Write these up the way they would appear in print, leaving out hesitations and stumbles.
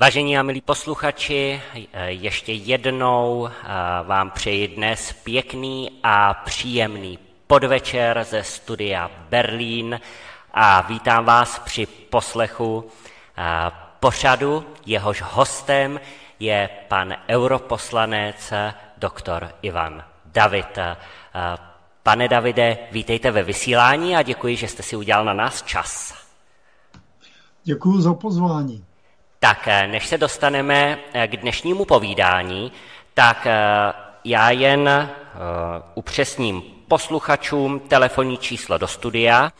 Vážení a milí posluchači, ještě jednou vám přeji dnes pěkný a příjemný podvečer ze studia Berlín a vítám vás při poslechu pořadu. Jehož hostem je pan europoslanec doktor Ivan David. Pane Davide, vítejte ve vysílání a děkuji, že jste si udělal na nás čas. Děkuji za pozvání. Tak než se dostaneme k dnešnímu povídání, tak já jen upřesním posluchačům telefonní číslo do studia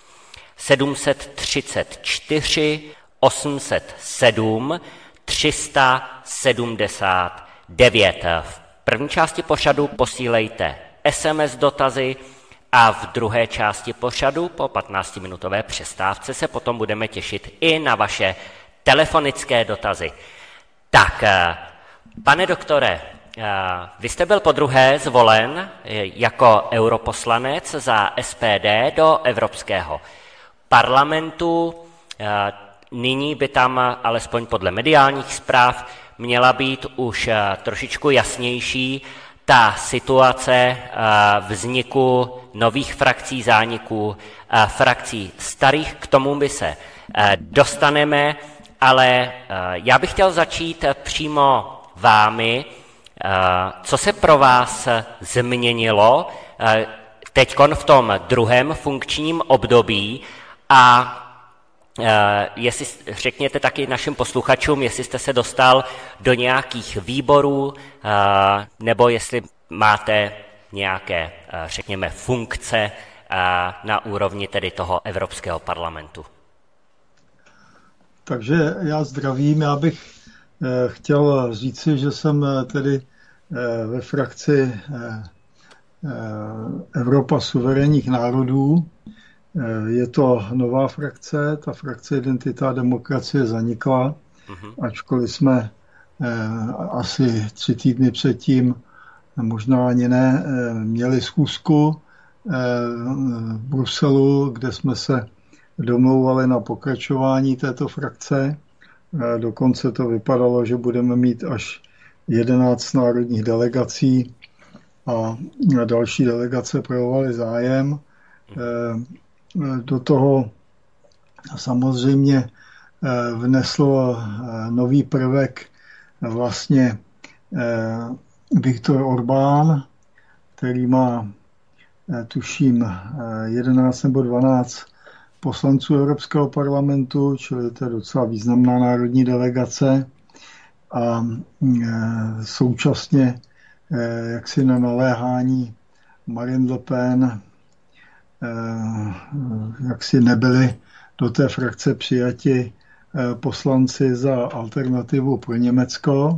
734 807 379. V první části pořadu posílejte SMS dotazy a v druhé části pořadu po 15-minutové přestávce se potom budeme těšit i na vaše telefonické dotazy. Tak, pane doktore, vy jste byl podruhé zvolen jako europoslanec za SPD do Evropského parlamentu. Nyní by tam, alespoň podle mediálních zpráv, měla být už trošičku jasnější ta situace vzniku nových frakcí, zániků frakcí starých. K tomu by se dostaneme, ale já bych chtěl začít přímo vámi. Co se pro vás změnilo teďkon v tom druhém funkčním období a jestli řekněte taky našim posluchačům, jestli jste se dostal do nějakých výborů nebo jestli máte nějaké, řekněme, funkce na úrovni tedy toho Evropského parlamentu. Takže já zdravím, já bych chtěl říci, že jsem tedy ve frakci Evropa suverénních národů. Je to nová frakce, ta frakce Identita a demokracie zanikla, ačkoliv jsme asi 3 týdny předtím, možná ani ne, měli schůzku v Bruselu, kde jsme se domlouvali na pokračování této frakce. Dokonce to vypadalo, že budeme mít až 11 národních delegací a další delegace projevovaly zájem. Do toho samozřejmě vnesl nový prvek vlastně Viktor Orbán, který má, tuším, 11 nebo 12 poslanců Evropského parlamentu, čili to je docela významná národní delegace a současně jaksi na naléhání Marine Le Pen jaksi nebyli do té frakce přijati poslanci za Alternativu pro Německo.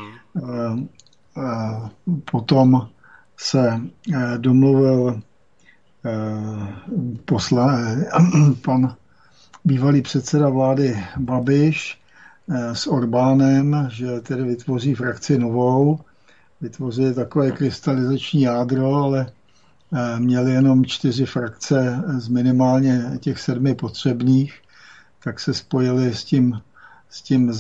Potom se domluvil pan bývalý předseda vlády Babiš s Orbánem, že tedy vytvoří frakci novou. Vytvořili takové krystalizační jádro, ale měli jenom 4 frakce z minimálně těch 7 potřebných, tak se spojili s tím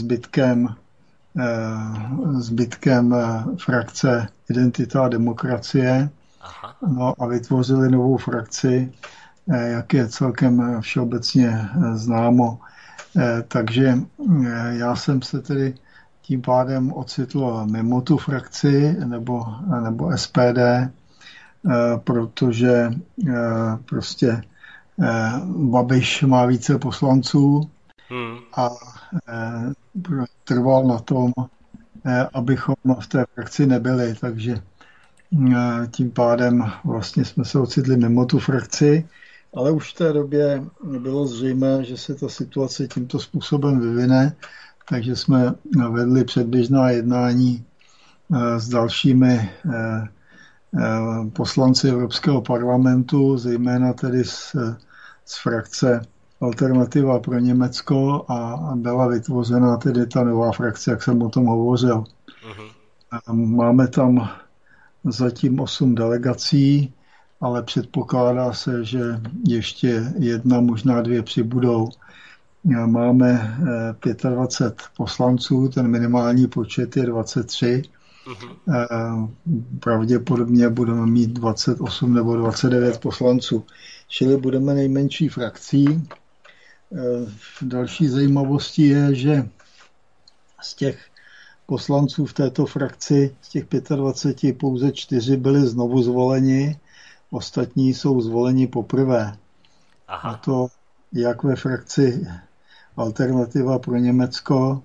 zbytkem frakce Identita a demokracie. No a vytvořili novou frakci, jak je celkem všeobecně známo. Takže já jsem se tedy tím pádem ocitl mimo tu frakci nebo SPD, protože prostě Babiš má více poslanců a trval na tom, abychom v té frakci nebyli, takže tím pádem vlastně jsme se ocitli mimo tu frakci, ale už v té době bylo zřejmé, že se ta situace tímto způsobem vyvine, takže jsme vedli předběžná jednání s dalšími poslanci Evropského parlamentu, zejména tedy z frakce Alternativa pro Německo a byla vytvořena tedy ta nová frakce, jak jsem o tom hovořil. Máme tam zatím 8 delegací, ale předpokládá se, že ještě 1, možná 2 přibudou. máme 25 poslanců, ten minimální počet je 23. Pravděpodobně budeme mít 28 nebo 29 poslanců, čili budeme nejmenší frakcí. Další zajímavostí je, že z těch poslanců v této frakci, z těch 25, pouze 4 byli znovu zvoleni, ostatní jsou zvoleni poprvé. Aha. A to jak ve frakci Alternativa pro Německo,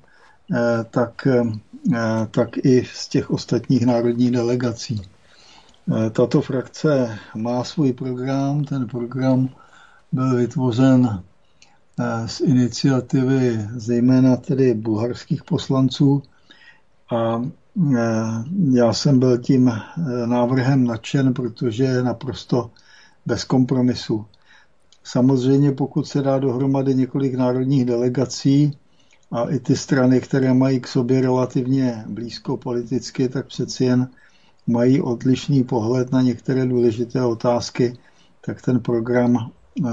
tak i z těch ostatních národních delegací. Tato frakce má svůj program, ten program byl vytvořen z iniciativy zejména tedy bulharských poslanců a já jsem byl tím návrhem nadšen, protože je naprosto bez kompromisu. Samozřejmě pokud se dá dohromady několik národních delegací a i ty strany, které mají k sobě relativně blízko politicky, tak přeci jen mají odlišný pohled na některé důležité otázky, tak ten program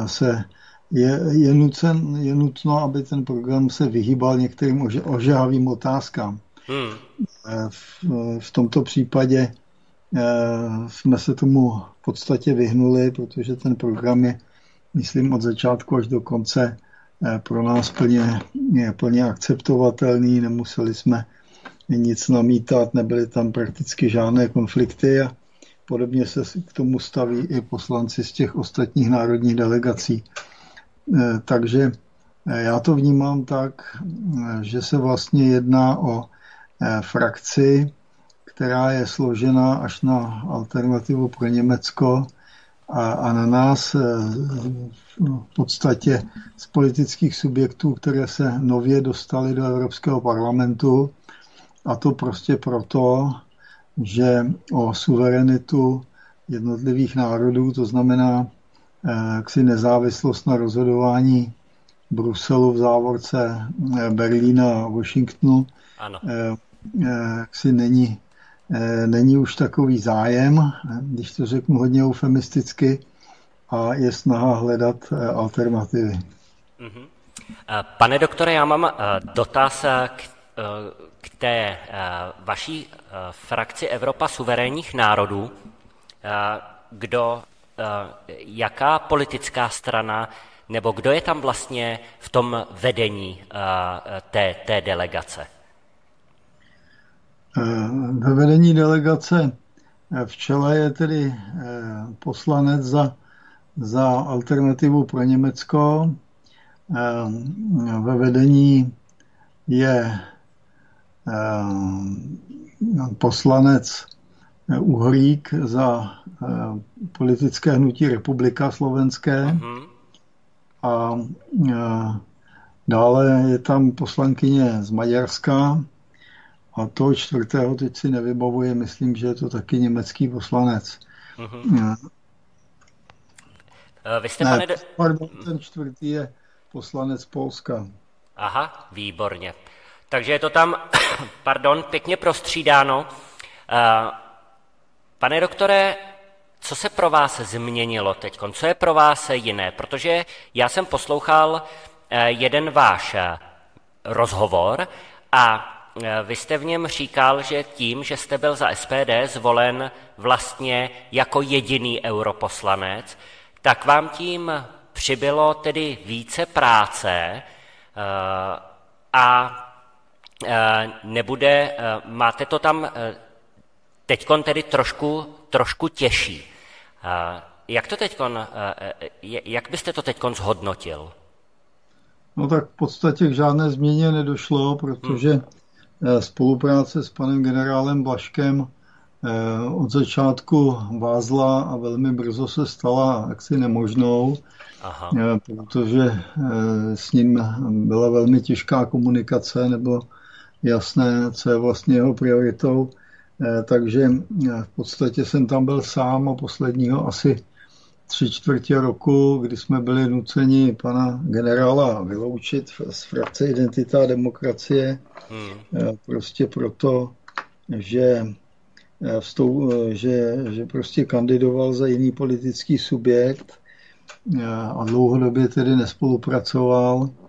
je nutno, aby ten program se vyhýbal některým ožehavým otázkám. V tomto případě jsme se tomu v podstatě vyhnuli, protože ten program je, myslím, od začátku až do konce pro nás plně akceptovatelný, nemuseli jsme nic namítat, nebyly tam prakticky žádné konflikty a podobně se k tomu staví i poslanci z těch ostatních národních delegací. Takže já to vnímám tak, že se vlastně jedná o frakci, která je složena až na Alternativu pro Německo a na nás v podstatě z politických subjektů, které se nově dostaly do Evropského parlamentu, a to prostě proto, že o suverenitu jednotlivých národů, to znamená jaksi nezávislost na rozhodování Bruselu v závorce Berlína a Washingtonu, jaksi není už takový zájem, když to řeknu hodně eufemisticky, a je snaha hledat alternativy. Pane doktore, já mám dotaz k té vaší frakci Evropa suverénních národů. Jaká politická strana nebo kdo je tam vlastně v tom vedení té delegace? Ve vedení delegace v čele je tedy poslanec za Alternativu pro Německo. Ve vedení je poslanec Uhrík za politické hnutí Republika slovenské. A dále je tam poslankyně z Maďarska. A toho čtvrtého teď si nevybavuje, myslím, že je to taky německý poslanec. Vy jste, ten čtvrtý je poslanec Polska. Aha, výborně. Takže je to tam, pěkně prostřídáno. Pane doktore, co se pro vás změnilo teď? Co je pro vás jiné? Protože já jsem poslouchal jeden váš rozhovor a vy jste v něm říkal, že tím, že jste byl za SPD zvolen vlastně jako jediný europoslanec, tak vám tím přibylo tedy více práce a máte to tam teďkon tedy trošku těžší. Jak byste to teďkon zhodnotil? No tak v podstatě k žádné změně nedošlo, protože spolupráce s panem generálem Blažkem od začátku vázla a velmi brzo se stala jaksi nemožnou, protože s ním byla velmi těžká komunikace, nebo jasné, co je vlastně jeho prioritou. Takže v podstatě jsem tam byl sám a posledního asi 3/4 roku, kdy jsme byli nuceni pana generála vyloučit z frakce Identita a demokracie, prostě proto, že prostě kandidoval za jiný politický subjekt a dlouhodobě tedy nespolupracoval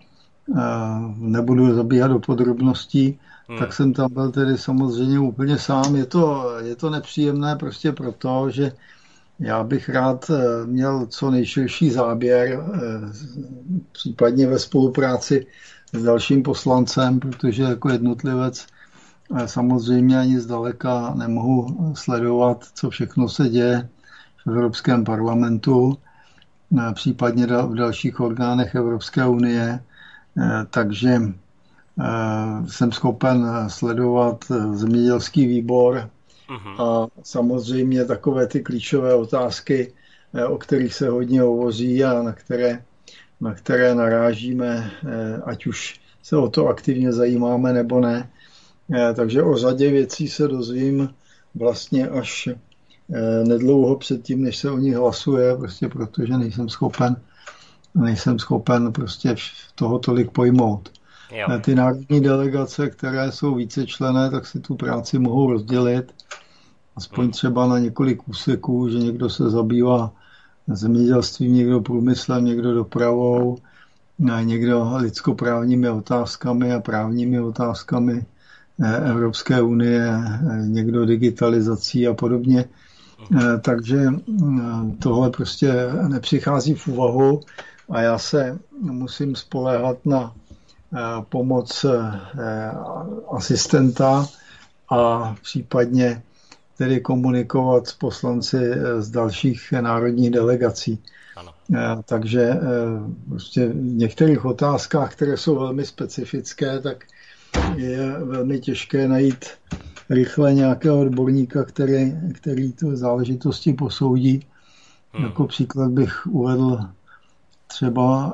nebudu zabíhat do podrobností, tak jsem tam byl tedy samozřejmě úplně sám. Je to nepříjemné prostě proto, že já bych rád měl co nejširší záběr, případně ve spolupráci s dalším poslancem, protože jako jednotlivec samozřejmě ani zdaleka nemohu sledovat, co všechno se děje v Evropském parlamentu, případně v dalších orgánech Evropské unie. Takže jsem schopen sledovat zemědělský výbor a samozřejmě takové ty klíčové otázky, o kterých se hodně hovoří a na které narážíme, ať už se o to aktivně zajímáme nebo ne. Takže o řadě věcí se dozvím vlastně až nedlouho předtím, než se o nich hlasuje, prostě protože nejsem schopen prostě toho tolik pojmout. Jo. Ty národní delegace, které jsou vícečlenné, tak si tu práci mohou rozdělit aspoň třeba na několik úseků, že někdo se zabývá zemědělstvím, někdo průmyslem, někdo dopravou, někdo lidskoprávními otázkami a právními otázkami Evropské unie, někdo digitalizací a podobně. Takže tohle prostě nepřichází v úvahu a já se musím spoléhat na pomoc asistenta a případně tedy komunikovat s poslanci z dalších národních delegací. Ano. Takže prostě v některých otázkách, které jsou velmi specifické, tak je velmi těžké najít rychle nějakého odborníka, který tu záležitosti posoudí. Jako příklad bych uvedl třeba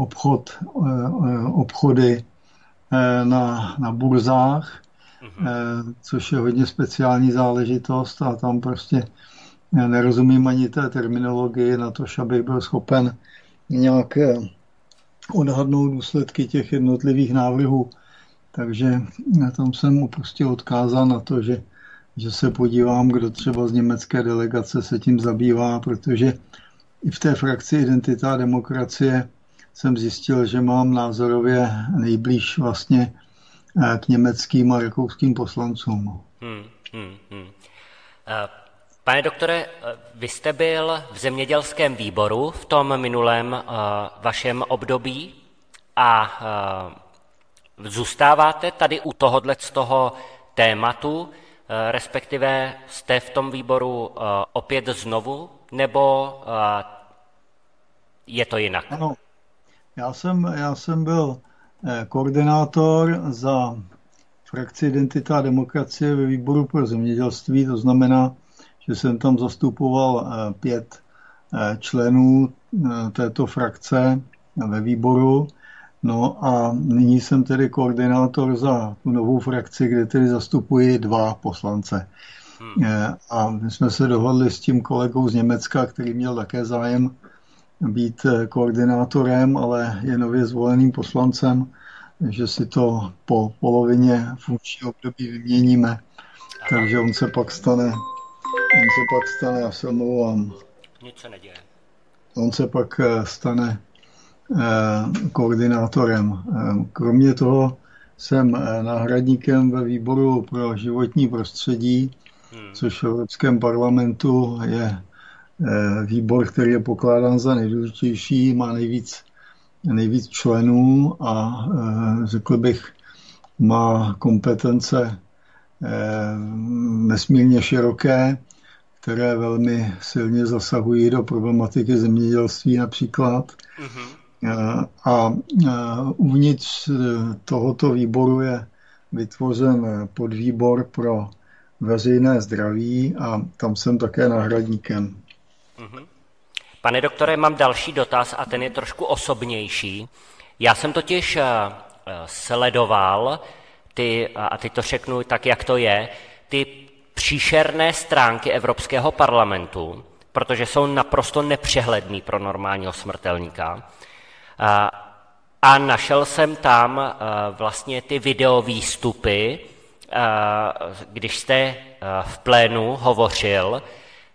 obchody na burzách, což je hodně speciální záležitost a tam prostě nerozumím ani té terminologii na to, abych byl schopen nějak odhadnout důsledky těch jednotlivých návrhů. Takže tam jsem prostě odkázal na to, že se podívám, kdo třeba z německé delegace se tím zabývá, protože i v té frakci Identita a demokracie jsem zjistil, že mám názorově nejblíž vlastně k německým a rakouským poslancům. Pane doktore, vy jste byl v zemědělském výboru v tom minulém vašem období a zůstáváte tady u tohoto tématu, respektive jste v tom výboru opět znovu, nebo je to jinak? Ano, já jsem byl koordinátor za frakci Identita a demokracie ve výboru pro zemědělství, to znamená, že jsem tam zastupoval 5 členů této frakce ve výboru. No a nyní jsem tedy koordinátor za tu novou frakci, kde tedy zastupuji 2 poslance. A my jsme se dohodli s tím kolegou z Německa, který měl také zájem být koordinátorem, ale je nově zvoleným poslancem, že si to po polovině funkčního období vyměníme. Takže on se pak stane, já se omlouvám. Nic se neděje. On se pak stane koordinátorem. Kromě toho jsem náhradníkem ve výboru pro životní prostředí, což v Evropském parlamentu je výbor, který je pokládán za nejdůležitější, má nejvíc členů a řekl bych, má kompetence nesmírně široké, které velmi silně zasahují do problematiky zemědělství například. A uvnitř tohoto výboru je vytvořen podvýbor pro veřejné zdraví a tam jsem také náhradníkem. Pane doktore, mám další dotaz a ten je trošku osobnější. Já jsem totiž sledoval a teď to řeknu tak, jak to je, ty příšerné stránky Evropského parlamentu, protože jsou naprosto nepřehledný pro normálního smrtelníka. A našel jsem tam vlastně ty videovýstupy, když jste v plénu hovořil.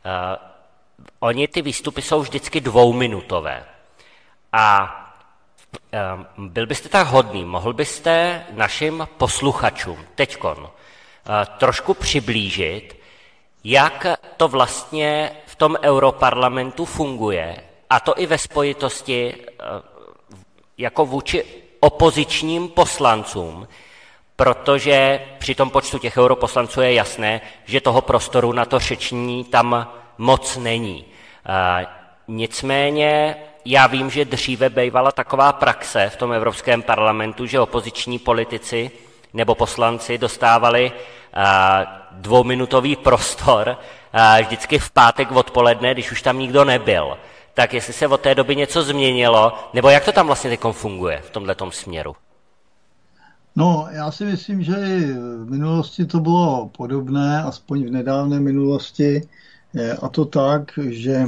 Oni ty výstupy jsou vždycky 2minutové. A Byl byste tak hodný, mohl byste našim posluchačům teďkon trošku přiblížit, jak to vlastně v tom europarlamentu funguje, a to i ve spojitosti jako vůči opozičním poslancům, protože při tom počtu těch europoslanců je jasné, že toho prostoru na to řečnění tam moc není. Nicméně já vím, že dříve bývala taková praxe v tom Evropském parlamentu, že opoziční politici nebo poslanci dostávali dvouminutový prostor vždycky v pátek odpoledne, když už tam nikdo nebyl. Tak jestli se od té doby něco změnilo, nebo jak to tam vlastně teď funguje v tomhletom směru? No, já si myslím, že i v minulosti to bylo podobné, aspoň v nedávné minulosti, a to tak, že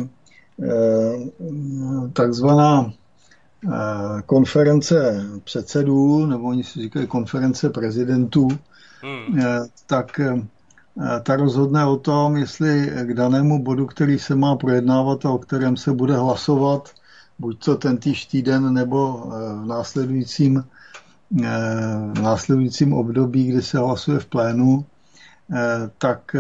takzvaná konference předsedů, nebo oni si říkají konference prezidentů, tak ta rozhodne o tom, jestli k danému bodu, který se má projednávat a o kterém se bude hlasovat, buď to tentýž týden nebo v následujícím období, kdy se hlasuje v plénu, tak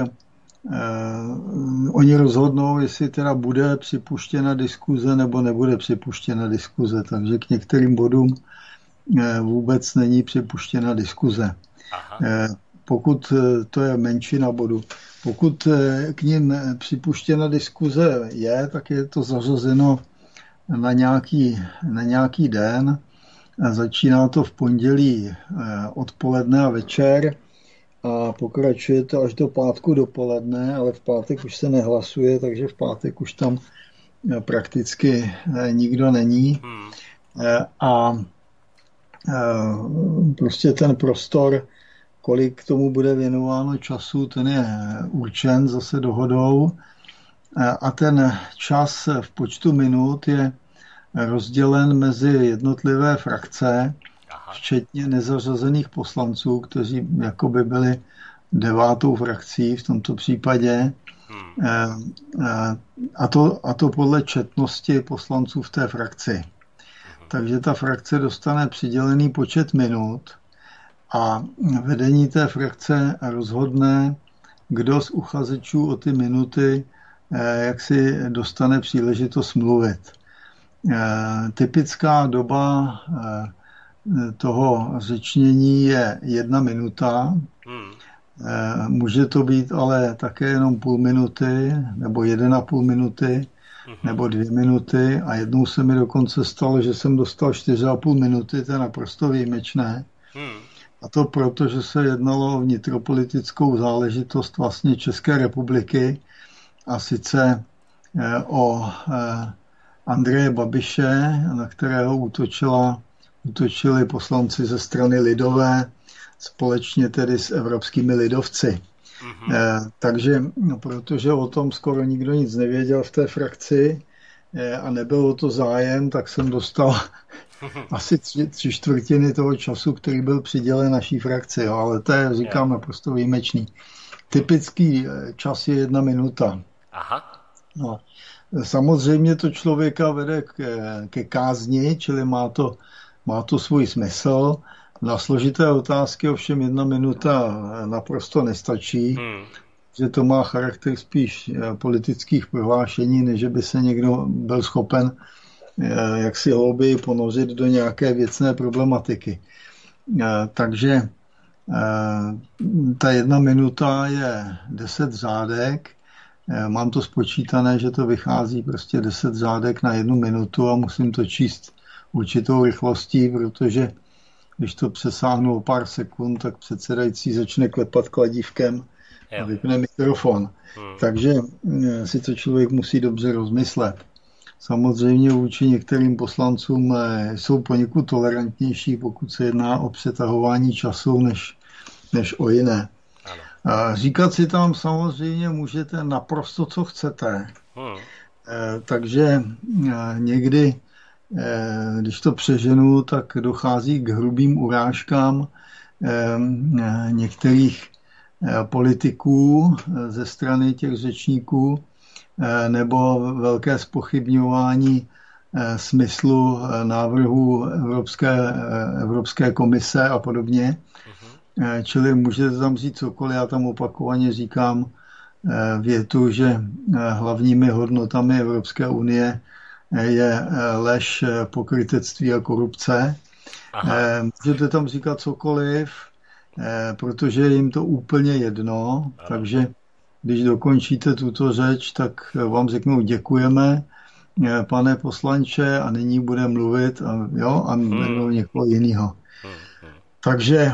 oni rozhodnou, jestli teda bude připuštěna diskuze nebo nebude připuštěna diskuze. Takže k některým bodům vůbec není připuštěna diskuze. Pokud to je menšina bodů. Pokud k ním připuštěna diskuze je, tak je to zařazeno na nějaký den. Začíná to v pondělí odpoledne a večer a pokračuje to až do pátku dopoledne, ale v pátek už se nehlasuje, takže v pátek už tam prakticky nikdo není. A prostě ten prostor, kolik k tomu bude věnováno času, ten je určen zase dohodou a ten čas v počtu minut je rozdělen mezi jednotlivé frakce, včetně nezařazených poslanců, kteří jakoby byli 9. frakcí v tomto případě. A to podle četnosti poslanců v té frakci. Takže ta frakce dostane přidělený počet minut a vedení té frakce rozhodne, kdo z uchazečů o ty minuty jak si dostane příležitost mluvit. Typická doba toho řečnění je 1 minuta. Může to být ale také jenom půl minuty, nebo 1,5 minuty, nebo 2 minuty. A jednou se mi dokonce stalo, že jsem dostal 4,5 minuty, to je naprosto výjimečné. A to proto, že se jednalo o vnitropolitickou záležitost vlastně České republiky, a sice o Andreje Babiše, na kterého útočili poslanci ze strany lidové, společně tedy s evropskými lidovci. Takže, protože o tom skoro nikdo nic nevěděl v té frakci a nebylo to zájem, tak jsem dostal asi 3/4 toho času, který byl přidělen naší frakci. Jo, ale to je, říkám, naprosto výjimečný. Typický čas je 1 minuta. No. Samozřejmě to člověka vede ke kázni, čili má to svůj smysl. Na složité otázky ovšem 1 minuta naprosto nestačí, že to má charakter spíš politických prohlášení, než by se někdo byl schopen jak si hlouběji ponořit do nějaké věcné problematiky. Takže ta 1 minuta je 10 řádek. Mám to spočítané, že to vychází prostě 10 řádek na 1 minutu a musím to číst určitou rychlostí, protože když to přesáhnu o pár sekund, tak předsedající začne klepat kladívkem a vypne mikrofon. Takže si to člověk musí dobře rozmyslet. Samozřejmě vůči některým poslancům jsou poněkud tolerantnější, pokud se jedná o přetahování času, než o jiné. Říkat si tam samozřejmě můžete naprosto, co chcete. Takže někdy, když to přeženu, tak dochází k hrubým urážkám některých politiků ze strany těch řečníků nebo velké zpochybňování smyslu návrhu Evropské komise a podobně. Čili můžete tam říct cokoliv, já tam opakovaně říkám větu, že hlavními hodnotami Evropské unie je lež, pokrytectví a korupce. Můžete tam říkat cokoliv, protože je jim to úplně jedno, takže když dokončíte tuto řeč, tak vám řeknou děkujeme, pane poslanče, a nyní bude mluvit a jmenou někoho jiného. Takže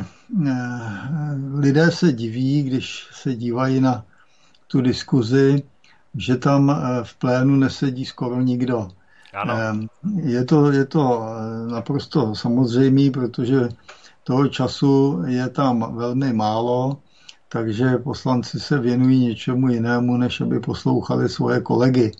lidé se diví, když se dívají na tu diskuzi, že tam v plénu nesedí skoro nikdo. Ano. Je to naprosto samozřejmé, protože toho času je tam velmi málo, takže poslanci se věnují něčemu jinému, než aby poslouchali svoje kolegy.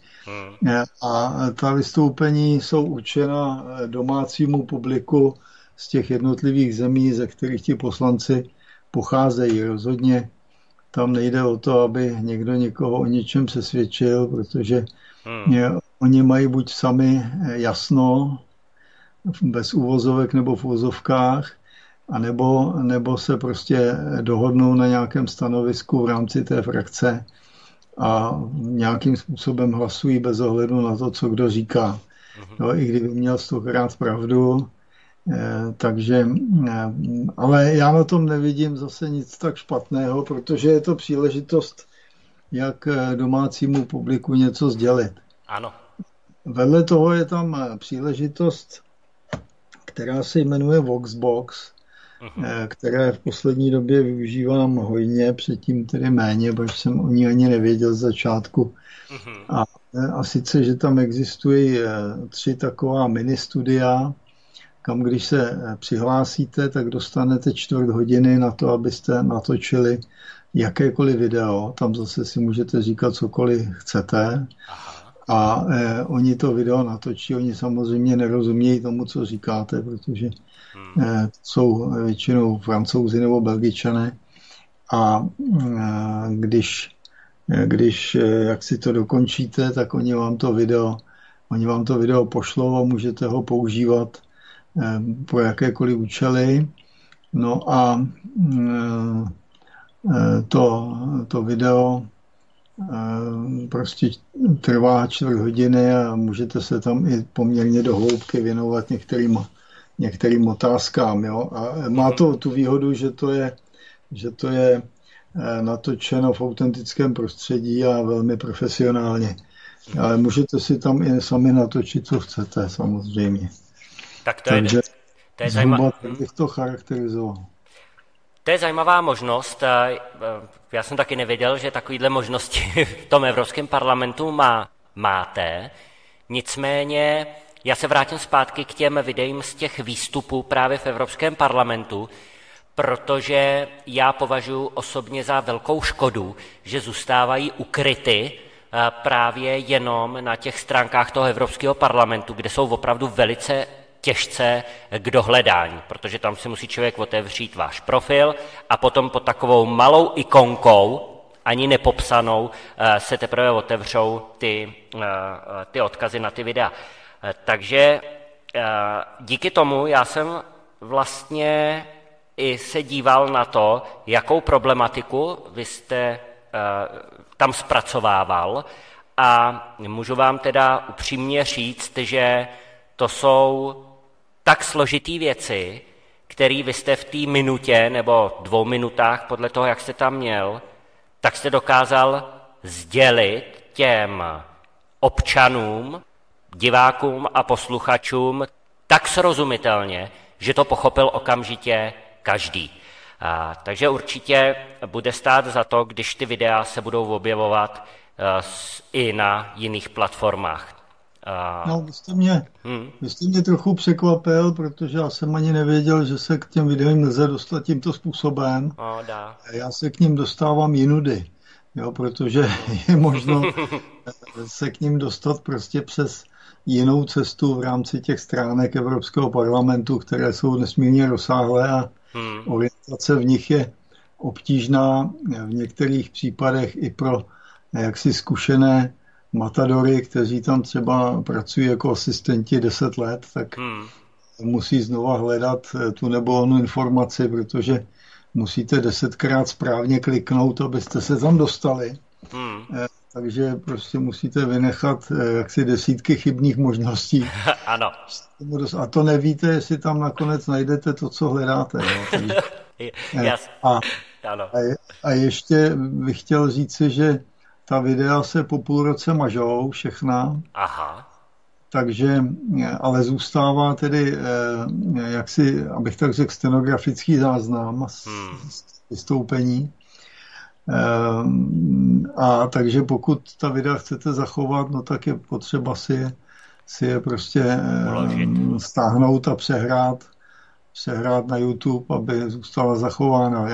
A ta vystoupení jsou určena domácímu publiku z těch jednotlivých zemí, ze kterých ti poslanci pocházejí. Rozhodně tam nejde o to, aby někdo někoho o něčem přesvědčil, protože oni mají buď sami jasno, bez uvozovek nebo v uvozovkách, nebo se prostě dohodnou na nějakém stanovisku v rámci té frakce a nějakým způsobem hlasují bez ohledu na to, co kdo říká. I kdyby měl 100krát pravdu, takže, ale já na tom nevidím zase nic tak špatného, protože je to příležitost, jak domácímu publiku něco sdělit. Ano. Vedle toho je tam příležitost, která se jmenuje Voxbox, které v poslední době využívám hojně, předtím tedy méně, protože jsem o ní ani nevěděl z začátku. A sice, že tam existují 3 taková mini studia, kam když se přihlásíte, tak dostanete 4 hodiny na to, abyste natočili jakékoliv video. Tam zase si můžete říkat cokoliv chcete. A oni to video natočí, oni samozřejmě nerozumějí tomu, co říkáte, protože jsou většinou Francouzi nebo Belgičané. A když jak si to dokončíte, tak oni vám to video pošlou a můžete ho používat pro jakékoliv účely. No a to video prostě trvá 4 hodiny a můžete se tam i poměrně do hloubky věnovat některým otázkám. Jo? A má to tu výhodu, že to je natočeno v autentickém prostředí a velmi profesionálně. Ale můžete si tam i sami natočit, co chcete, samozřejmě. Tak Takže to je zhruba tak bych to charakterizoval. To je zajímavá možnost. Já jsem taky nevěděl, že takovýhle možnosti v tom Evropském parlamentu máte. Nicméně já se vrátím zpátky k těm videím z těch výstupů právě v Evropském parlamentu, protože já považuji osobně za velkou škodu, že zůstávají ukryty právě jenom na těch stránkách toho Evropského parlamentu, kde jsou opravdu velice těžce k dohledání, protože tam si musí člověk otevřít váš profil a potom pod takovou malou ikonkou, ani nepopsanou, se teprve otevřou ty odkazy na ty videa. Takže díky tomu já jsem vlastně i se díval na to, jakou problematiku vy jste tam zpracovával, a můžu vám teda upřímně říct, že to jsou tak složitý věci, které vy jste v té minutě nebo 2 minutách, podle toho, jak jste tam měl, tak jste dokázal sdělit těm občanům, divákům a posluchačům tak srozumitelně, že to pochopil okamžitě každý. Takže určitě bude stát za to, když ty videa se budou objevovat i na jiných platformách. No, vy jste mě trochu překvapil, protože já jsem ani nevěděl, že se k těm videím lze dostat tímto způsobem. Já se k ním dostávám jinudy, jo, protože je možno se k ním dostat prostě přes jinou cestu v rámci těch stránek Evropského parlamentu, které jsou nesmírně rozsáhlé a orientace v nich je obtížná v některých případech i pro jaksi zkušené matadory, kteří tam třeba pracují jako asistenti 10 let, tak musí znova hledat tu nebo onu informaci, protože musíte 10krát správně kliknout, abyste se tam dostali. Takže prostě musíte vynechat jaksi desítky chybných možností. Ano. A to nevíte, jestli tam nakonec najdete to, co hledáte. Jo. Takže, a ještě bych chtěl říci, že ta videa se po půl roce mažou, všechna. Aha. Takže, ale zůstává tedy, jaksi, abych tak řekl, stenografický záznam z vystoupení. A takže pokud ta videa chcete zachovat, no tak je potřeba si je prostě stáhnout a přehrát na YouTube, aby zůstala zachována.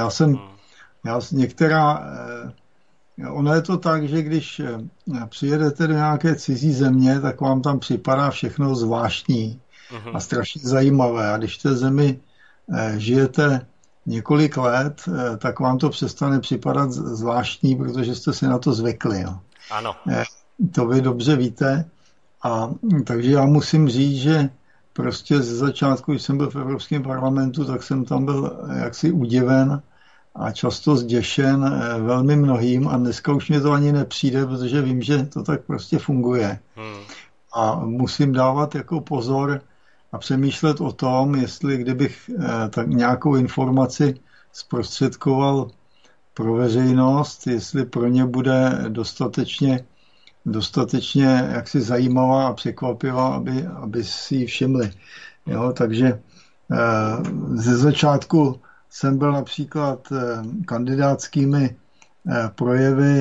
Ono je to tak, že když přijedete do nějaké cizí země, tak vám tam připadá všechno zvláštní a strašně zajímavé. A když v té zemi žijete několik let, tak vám to přestane připadat zvláštní, protože jste si na to zvykli. Jo. Ano. To vy dobře víte. A takže já musím říct, že prostě ze začátku, když jsem byl v Evropském parlamentu, tak jsem tam byl jaksi udiven a často zděšen velmi mnohým a dneska už mě to ani nepřijde, protože vím, že to tak prostě funguje. A musím dávat jako pozor a přemýšlet o tom, jestli kdybych tak nějakou informaci zprostředkoval pro veřejnost, jestli pro ně bude dostatečně jaksi zajímavá a překvapivá, aby si ji všimli. Jo, takže ze začátku jsem byl například kandidátskými projevy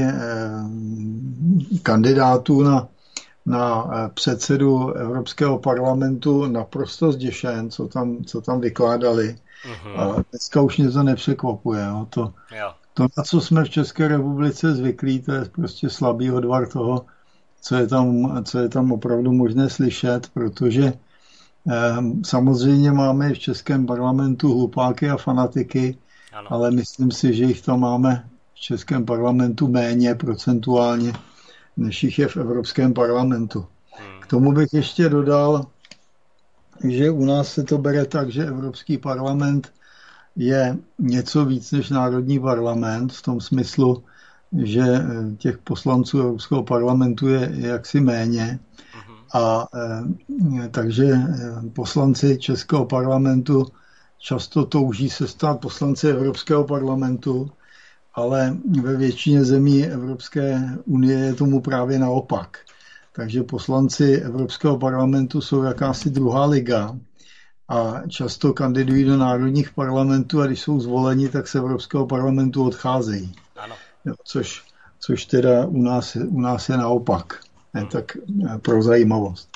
kandidátů na předsedu Evropského parlamentu naprosto zděšen, co tam vykládali. A dneska už mě to nepřekvapuje. Jo. To, na co jsme v České republice zvyklí, to je prostě slabý odvar toho, co je tam opravdu možné slyšet, protože samozřejmě máme v Českém parlamentu hlupáky a fanatiky, ale myslím si, že jich tam máme v Českém parlamentu méně procentuálně, než jich je v Evropském parlamentu. K tomu bych ještě dodal, že u nás se to bere tak, že Evropský parlament je něco víc než národní parlament, v tom smyslu, že těch poslanců Evropského parlamentu je jaksi méně. A takže poslanci Českého parlamentu často touží se stát poslanci Evropského parlamentu, ale ve většině zemí Evropské unie je tomu právě naopak. Takže poslanci Evropského parlamentu jsou jakási druhá liga a často kandidují do národních parlamentů a když jsou zvoleni, tak z Evropského parlamentu odcházejí. Ano. Což teda u nás je naopak. Tak pro zajímavost.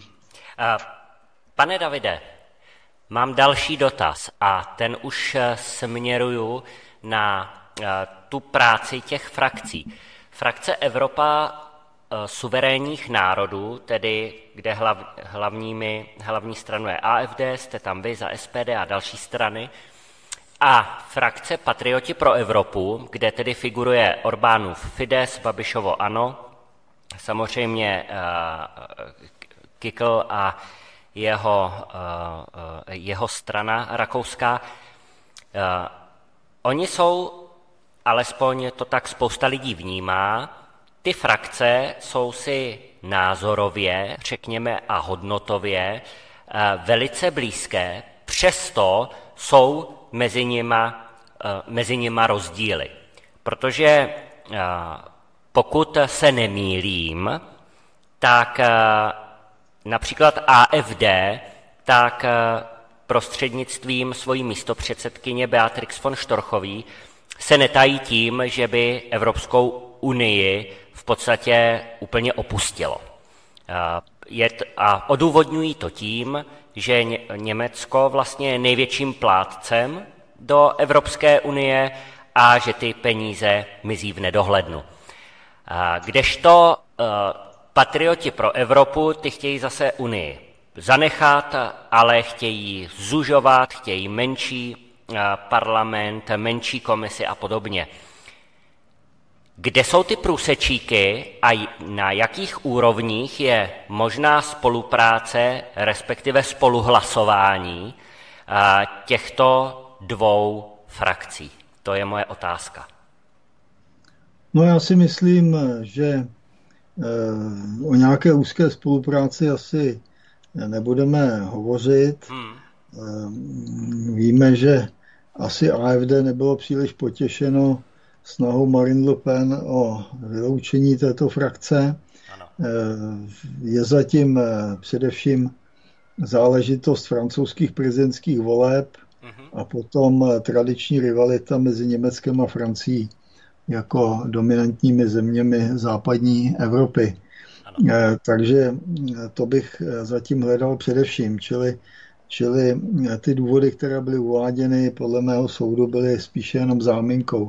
Pane Davide, mám další dotaz a ten už směruju na tu práci těch frakcí. Frakce Evropa suverénních národů, tedy kde hlavní stranou je AfD, jste tam vy za SPD a další strany, a frakce Patrioti pro Evropu, kde tedy figuruje Orbánův Fidesz, Babišovo ANO, samozřejmě Kickl a jeho strana rakouská. Oni jsou, alespoň to tak spousta lidí vnímá, ty frakce jsou si názorově, řekněme, a hodnotově velice blízké, přesto jsou mezi nima rozdíly. Protože pokud se nemýlím, tak například AfD, tak prostřednictvím svojí místopředsedkyně Beatrix von Storchový se netají tím, že by Evropskou unii v podstatě úplně opustilo. A odůvodňují to tím, že Německo vlastně je největším plátcem do Evropské unie a že ty peníze mizí v nedohlednu. Kdežto Patrioti pro Evropu, ty chtějí zase unii zanechat, ale chtějí zužovat, chtějí menší parlament, menší komisi a podobně. Kde jsou ty průsečíky a na jakých úrovních je možná spolupráce, respektive spoluhlasování těchto dvou frakcí? To je moje otázka. No já si myslím, že o nějaké úzké spolupráci asi nebudeme hovořit. Víme, že asi AfD nebylo příliš potěšeno snahou Marine Le Pen o vyloučení této frakce. Ano. Je zatím především záležitost francouzských prezidentských voleb a potom tradiční rivalita mezi Německem a Francií jako dominantními zeměmi západní Evropy. Takže to bych zatím hledal především, čili ty důvody, které byly uváděny, podle mého soudu byly spíše jenom záminkou.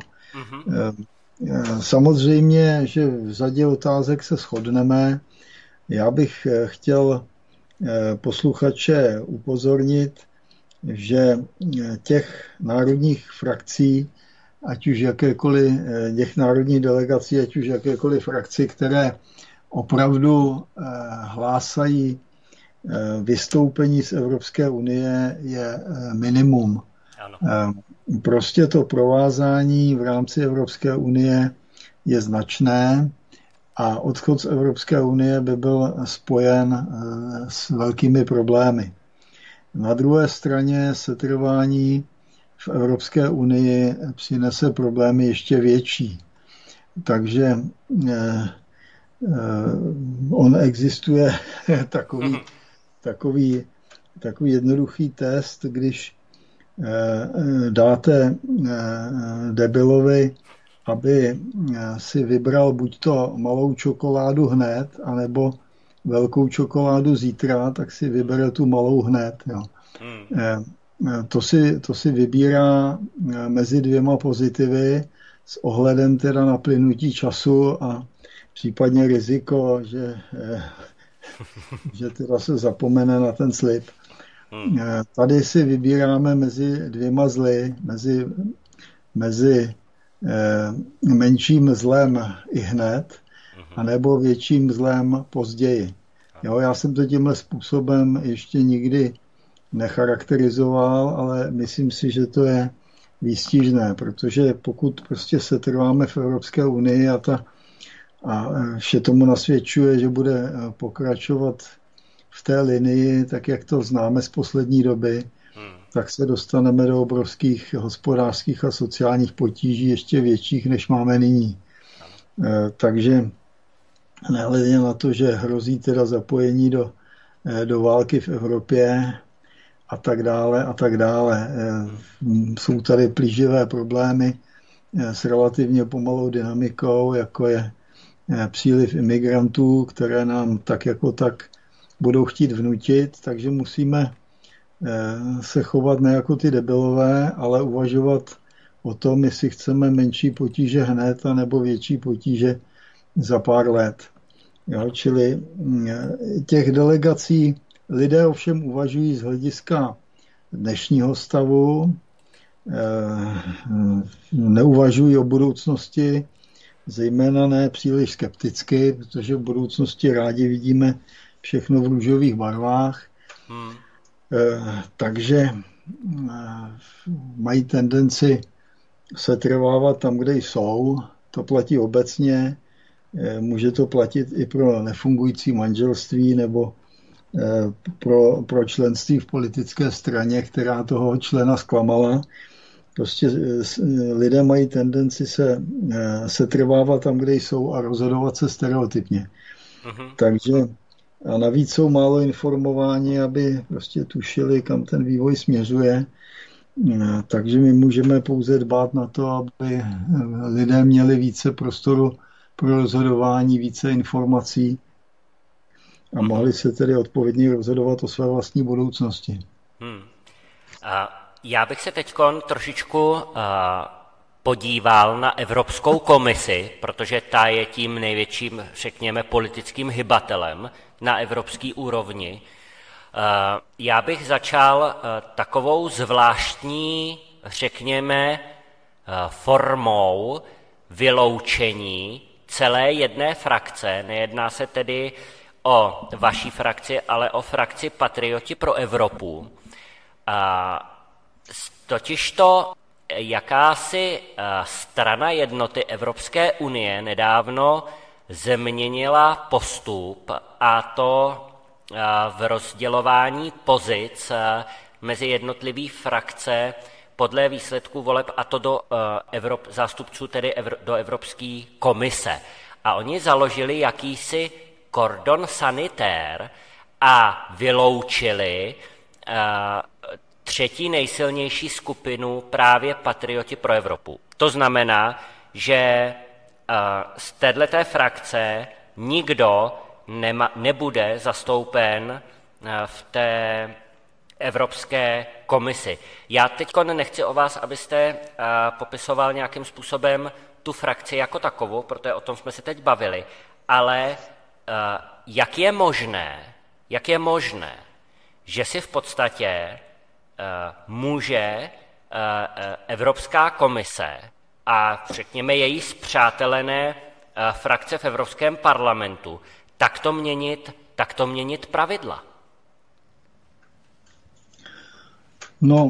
Samozřejmě, že v řadě otázek se shodneme. Já bych chtěl posluchače upozornit, že těch národních frakcí, ať už jakékoliv, těch národních delegací, ať už jakékoliv frakci, které opravdu hlásají vystoupení z Evropské unie, je minimum. Ano. Prostě to provázání v rámci Evropské unie je značné a odchod z Evropské unie by byl spojen s velkými problémy. Na druhé straně setrvání v Evropské unii přinese problémy ještě větší. Takže on existuje takový jednoduchý test, když dáte debilovi, aby si vybral buď to malou čokoládu hned, anebo velkou čokoládu zítra, tak si vybere tu malou hned. Jo. To si vybírá mezi dvěma pozitivy s ohledem teda na plynutí času a případně riziko, že teda se zapomene na ten slib. Tady si vybíráme mezi dvěma zly, mezi menším zlem i hned, anebo větším zlem později. Jo, já jsem to tímhle způsobem ještě nikdy necharakterizoval, ale myslím si, že to je výstižné, protože pokud prostě setrváme v Evropské unii a vše tomu nasvědčuje, že bude pokračovat v té linii, tak jak to známe z poslední doby, tak se dostaneme do obrovských hospodářských a sociálních potíží, ještě větších, než máme nyní. Takže nehledě na to, že hrozí teda zapojení do války v Evropě a tak dále. Jsou tady plíživé problémy s relativně pomalou dynamikou, jako je příliv imigrantů, které nám tak jako tak budou chtít vnutit, takže musíme se chovat ne jako ty debilové, ale uvažovat o tom, jestli chceme menší potíže hned, anebo větší potíže za pár let. Jo, čili těch delegací lidé ovšem uvažují z hlediska dnešního stavu, neuvažují o budoucnosti, zejména ne příliš skepticky, protože v budoucnosti rádi vidíme všechno v růžových barvách. Takže mají tendenci setrvávat tam, kde jsou. To platí obecně. Může to platit i pro nefungující manželství nebo pro členství v politické straně, která toho člena zklamala. Prostě lidé mají tendenci setrvávat tam, kde jsou a rozhodovat se stereotypně. Takže a navíc jsou málo informováni, aby prostě tušili, kam ten vývoj směřuje. Takže my můžeme pouze dbát na to, aby lidé měli více prostoru pro rozhodování, více informací a mohli se tedy odpovědně rozhodovat o své vlastní budoucnosti. Já bych se teď trošičku podíval na Evropskou komisi, protože ta je tím největším, řekněme, politickým hybatelem na evropské úrovni. Já bych začal takovou zvláštní, řekněme, formou vyloučení celé jedné frakce, nejedná se tedy o vaší frakci, ale o frakci Patrioti pro Evropu. Totižto jakási strana jednoty Evropské unie nedávno změnila postup, a to v rozdělování pozic mezi jednotlivý frakce podle výsledků voleb, a to do zástupců tedy do Evropské komise. A oni založili jakýsi kordon sanitér a vyloučili třetí nejsilnější skupinu, právě Patrioti pro Evropu. To znamená, že z téhleté frakce nikdo nebude zastoupen v té Evropské komisi. Já teď nechci o vás, abyste popisoval nějakým způsobem tu frakci jako takovou, protože o tom jsme se teď bavili, ale jak je možné, že si v podstatě může Evropská komise a řekněme její spřátelené frakce v Evropském parlamentu takto měnit pravidla? No,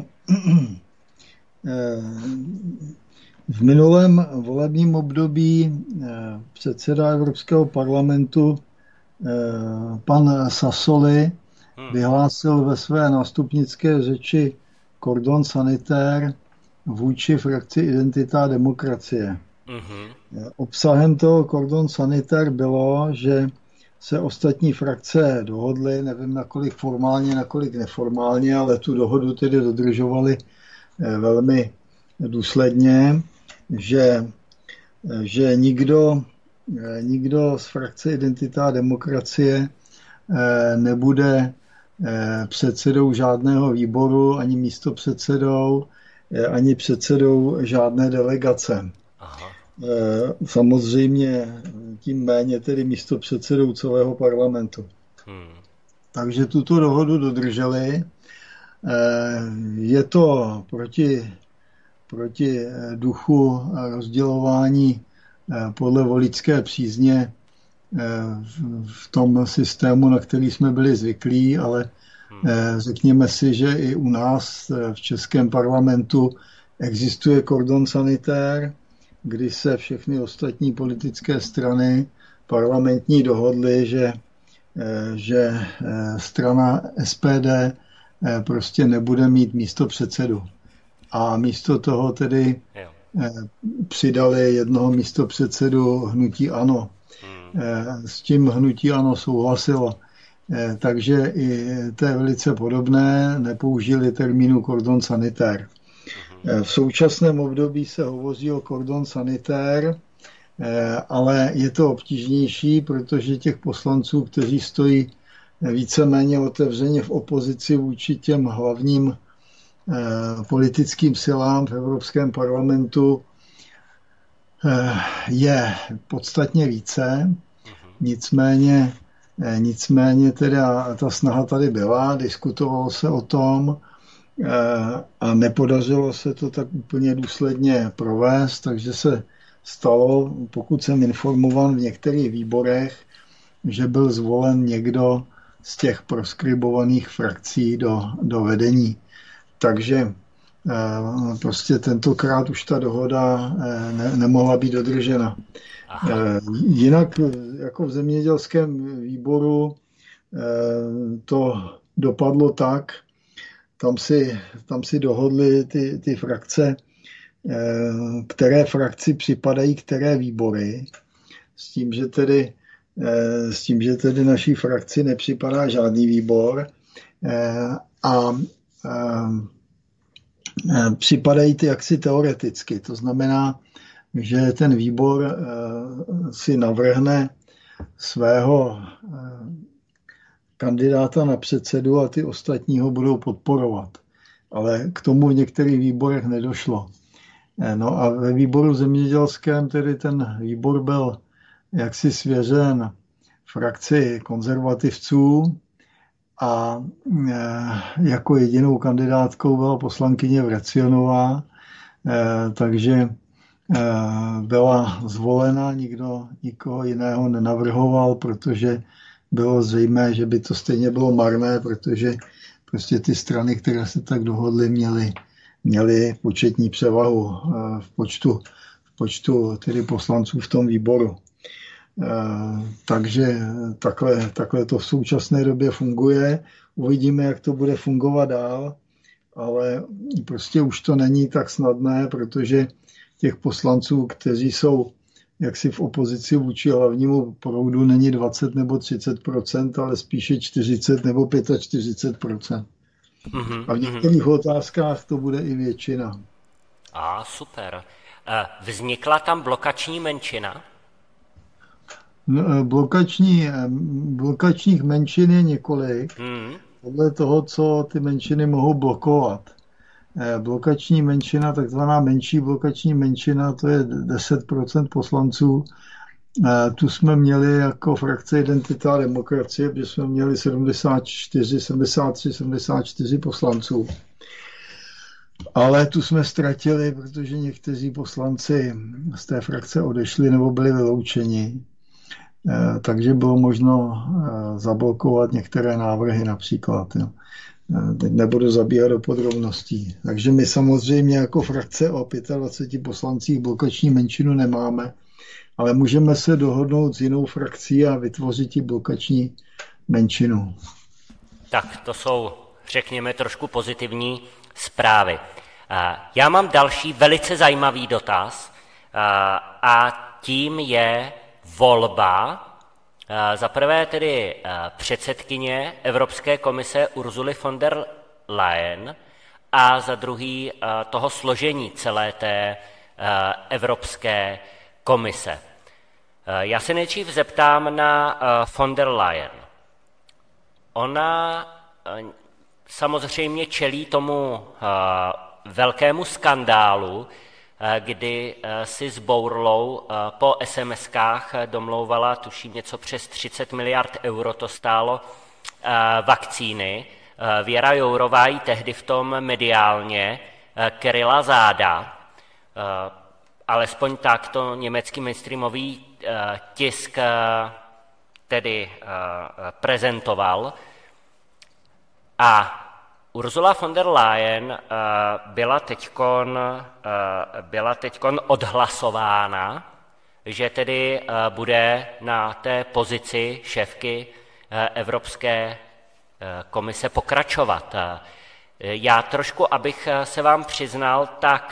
v minulém volebním období předseda Evropského parlamentu pan Sassoli vyhlásil ve své nástupnické řeči kordon sanitér vůči frakci Identita a demokracie. Obsahem toho kordon sanitér bylo, že se ostatní frakce dohodly, nevím nakolik formálně, nakolik neformálně, ale tu dohodu tedy dodržovali velmi důsledně, že nikdo z frakce Identita a demokracie nebude předsedou žádného výboru, ani místopředsedou, ani předsedou žádné delegace. Aha. Samozřejmě tím méně tedy místopředsedou celého parlamentu. Takže tuto dohodu dodrželi. Je to proti duchu rozdělování podle voličské přízně v tom systému, na který jsme byli zvyklí, ale řekněme si, že i u nás v českém parlamentu existuje kordon sanitér, kdy se všechny ostatní politické strany parlamentní dohodly, že strana SPD prostě nebude mít místopředsedu. A místo toho tedy přidali jednoho místopředsedu hnutí ANO. S tím hnutí ANO souhlasilo. Takže i to je velice podobné, nepoužili termínu kordon sanitér. V současném období se hovoří o kordon sanitér, ale je to obtížnější, protože těch poslanců, kteří stojí víceméně otevřeně v opozici vůči těm hlavním politickým silám v Evropském parlamentu, je podstatně více. Nicméně teda ta snaha tady byla, diskutovalo se o tom a nepodařilo se to tak úplně důsledně provést, takže se stalo, pokud jsem informovan v některých výborech, že byl zvolen někdo z těch proskribovaných frakcí do vedení. Takže prostě tentokrát už ta dohoda nemohla být dodržena. Jinak jako v zemědělském výboru to dopadlo tak, tam si dohodly ty frakce, které frakci připadají které výbory, s tím, že tedy naší frakci nepřipadá žádný výbor a připadají ty jaksi teoreticky. To znamená, že ten výbor si navrhne svého kandidáta na předsedu a ty ostatní ho budou podporovat. Ale k tomu v některých výborech nedošlo. No a ve výboru zemědělském tedy ten výbor byl jaksi svěřen frakci konzervativců a jako jedinou kandidátkou byla poslankyně Vrecionová, takže byla zvolena, nikoho jiného nenavrhoval, protože bylo zřejmé, že by to stejně bylo marné, protože prostě ty strany, které se tak dohodly, měly početní převahu v počtu tedy poslanců v tom výboru. Takže takhle to v současné době funguje. Uvidíme, jak to bude fungovat dál, ale prostě už to není tak snadné, protože těch poslanců, kteří jsou jaksi v opozici vůči hlavnímu proudu, není 20 nebo 30%, ale spíše 40 nebo 45%. A v některých otázkách to bude i většina. Super. Vznikla tam blokační menšina? Blokačních menšin je několik. Podle toho, co ty menšiny mohou blokovat. Blokační menšina, takzvaná menší blokační menšina, to je 10% poslanců. Tu jsme měli jako frakce Identita a demokracie, kde jsme měli 74 poslanců. Ale tu jsme ztratili, protože někteří poslanci z té frakce odešli nebo byli vyloučeni. Takže bylo možno zablokovat některé návrhy například. Teď nebudu zabíhat do podrobností. Takže my samozřejmě jako frakce o 25 poslancích blokační menšinu nemáme, ale můžeme se dohodnout s jinou frakcí a vytvořit i blokační menšinu. Tak to jsou, řekněme, trošku pozitivní zprávy. Já mám další velice zajímavý dotaz a tím je volba za prvé tedy předsedkyně Evropské komise Ursuly von der Leyen a za druhý toho složení celé té Evropské komise. Já se nejdřív zeptám na von der Leyen. Ona samozřejmě čelí tomu velkému skandálu, kdy si s Bourlou po SMS-kách domlouvala, tuším něco přes 30 miliard euro to stálo, vakcíny. Věra Jourová jí tehdy v tom mediálně kryla záda, alespoň tak to německý mainstreamový tisk tedy prezentoval. A Ursula von der Leyen byla teďkon odhlasována, že tedy bude na té pozici šéfky Evropské komise pokračovat. Já trošku, abych se vám přiznal, tak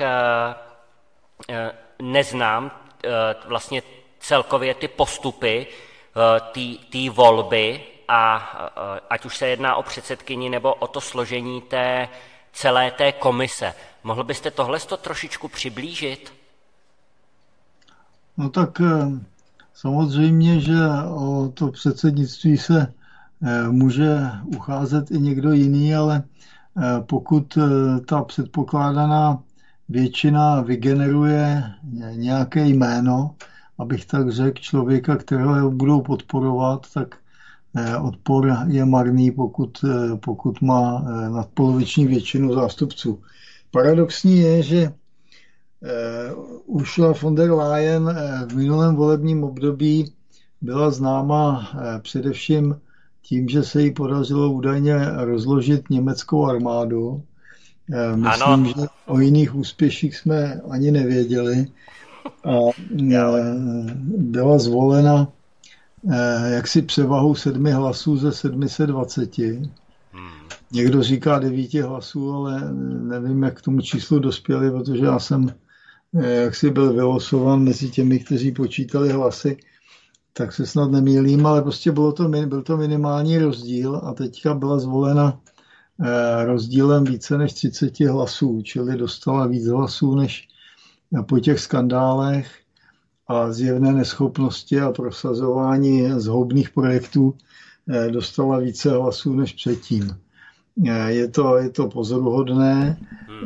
neznám vlastně celkově ty postupy té volby, a ať už se jedná o předsedkyni nebo o to složení celé té komise. Mohl byste tohle trošičku přiblížit? No tak samozřejmě, že o to předsednictví se může ucházet i někdo jiný, ale pokud ta předpokládaná většina vygeneruje nějaké jméno, abych tak řekl, člověka, kterého budou podporovat, tak odpor je marný, pokud má nadpoloviční většinu zástupců. Paradoxní je, že Ursula von der Leyen v minulém volebním období byla známa především tím, že se jí podařilo údajně rozložit německou armádu. Myslím, že o jiných úspěších jsme ani nevěděli. A byla zvolena jaksi převahou 7 hlasů ze 720. Někdo říká 9 hlasů, ale nevím, jak k tomu číslu dospěli, protože já jsem jaksi byl vylosovan mezi těmi, kteří počítali hlasy, tak se snad nemýlím, ale prostě byl to minimální rozdíl a teďka byla zvolena rozdílem více než 30 hlasů, čili dostala víc hlasů než po těch skandálech a zjevné neschopnosti a prosazování zhoubných projektů dostala více hlasů než předtím. Je to pozoruhodné.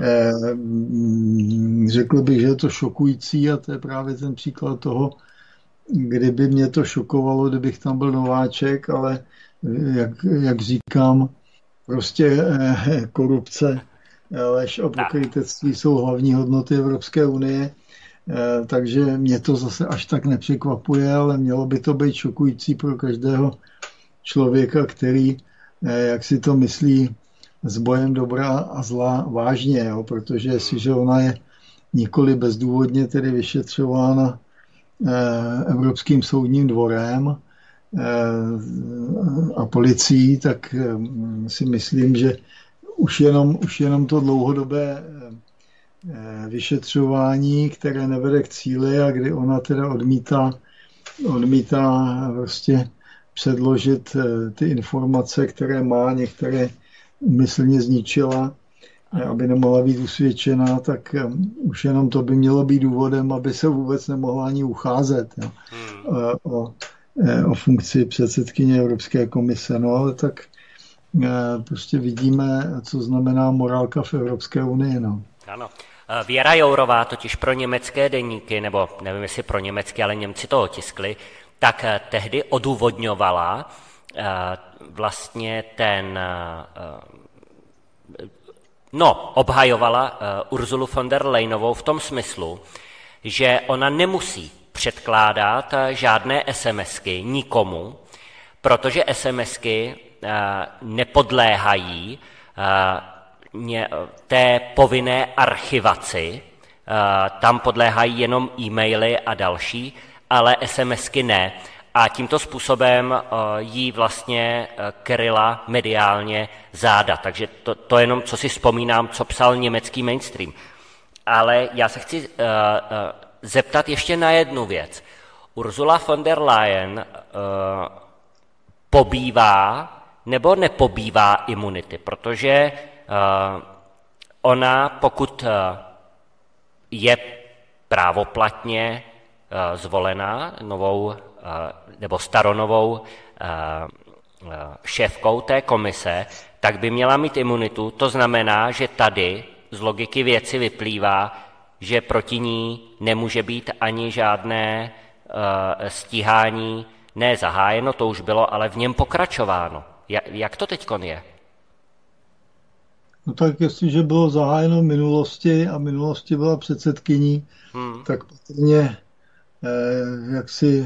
Řekl bych, že je to šokující a to je právě ten příklad toho, kdyby mě to šokovalo, kdybych tam byl nováček, ale jak říkám, prostě korupce, lež a pokrytectví jsou hlavní hodnoty Evropské unie. takže mě to zase až tak nepřekvapuje, ale mělo by to být šokující pro každého člověka, který, jak si to myslí, s bojem dobra a zla vážně, jo? Protože jestliže ona je nikoli bezdůvodně tedy vyšetřována Evropským soudním dvorem a policií, tak si myslím, že už jenom to dlouhodobé vyšetřování, které nevede k cíli a kdy ona teda odmítá prostě předložit ty informace, které má, některé úmyslně zničila, aby nemohla být usvědčena, tak už jenom to by mělo být důvodem, aby se vůbec nemohla ani ucházet o funkci předsedkyně Evropské komise. No ale tak prostě vidíme, co znamená morálka v Evropské unii. No. Ano. Věra Jourová totiž pro německé deníky, nebo nevím, jestli pro německé, ale Němci to otiskli, tak tehdy odůvodňovala vlastně obhajovala Ursulu von der Leyenovou v tom smyslu, že ona nemusí předkládat žádné SMSky nikomu, protože SMSky nepodléhají té povinné archivaci, tam podléhají jenom e-maily a další, ale SMSky ne. A tímto způsobem jí vlastně kryla mediálně záda. Takže to jenom, co si vzpomínám, co psal německý mainstream. Ale já se chci zeptat ještě na jednu věc. Ursula von der Leyen pobývá nebo nepobývá imunity, protože ona, pokud je právoplatně zvolená novou nebo staronovou šéfkou té komise, tak by měla mít imunitu. To znamená, že tady z logiky věci vyplývá, že proti ní nemůže být ani žádné stíhání, ne zahájeno, to už bylo, ale v něm pokračováno. Jak to teďkon je? No tak jestliže bylo zahájeno v minulosti a v minulosti byla předsedkyní, tak patrně jaksi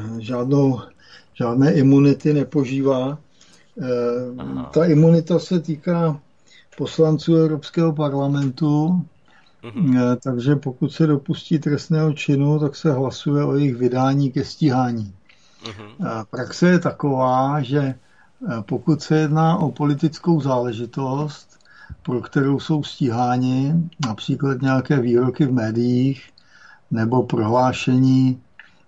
žádné imunity nepožívá. Ta imunita se týká poslanců Evropského parlamentu, takže pokud se dopustí trestného činu, tak se hlasuje o jejich vydání ke stíhání. Praxe je taková, že pokud se jedná o politickou záležitost, pro kterou jsou stíháni, například nějaké výroky v médiích nebo prohlášení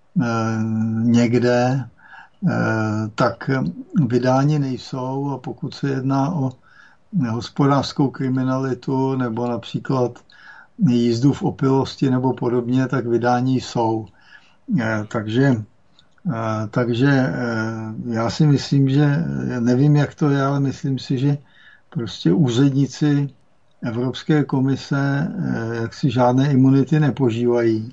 někde, tak vydáni nejsou, a pokud se jedná o hospodářskou kriminalitu nebo například jízdu v opilosti nebo podobně, tak vydání jsou. Takže já si myslím, že nevím, jak to je, ale myslím si, že prostě úředníci Evropské komise jaksi žádné imunity nepožívají.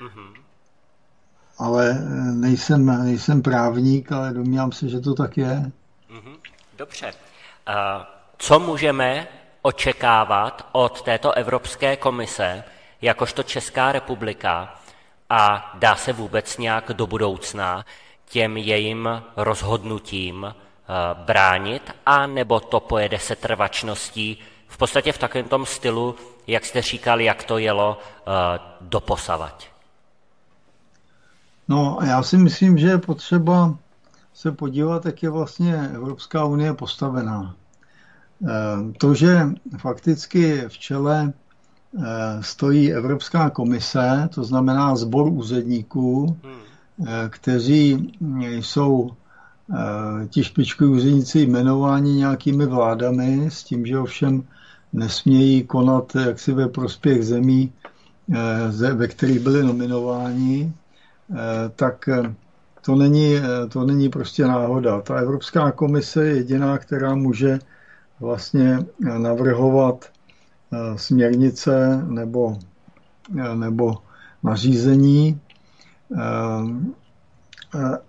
Ale nejsem právník, ale domnívám se, že to tak je. Dobře. Co můžeme očekávat od této Evropské komise, jakožto Česká republika, a dá se vůbec nějak do budoucna těm jejím rozhodnutím bránit, a nebo to pojede se trvačností v podstatě v takovém tom stylu, jak jste říkali, jak to jelo doposavať? No, já si myslím, že je potřeba se podívat, jak je vlastně Evropská unie postavená. To, že fakticky v čele stojí Evropská komise, to znamená sbor úředníků, kteří jsou ti špičkoví úředníci jmenováni nějakými vládami, s tím, že ovšem nesmějí konat jaksi ve prospěch zemí, ve kterých byli nominováni, tak to není prostě náhoda. Ta Evropská komise je jediná, která může vlastně navrhovat směrnice nebo nařízení.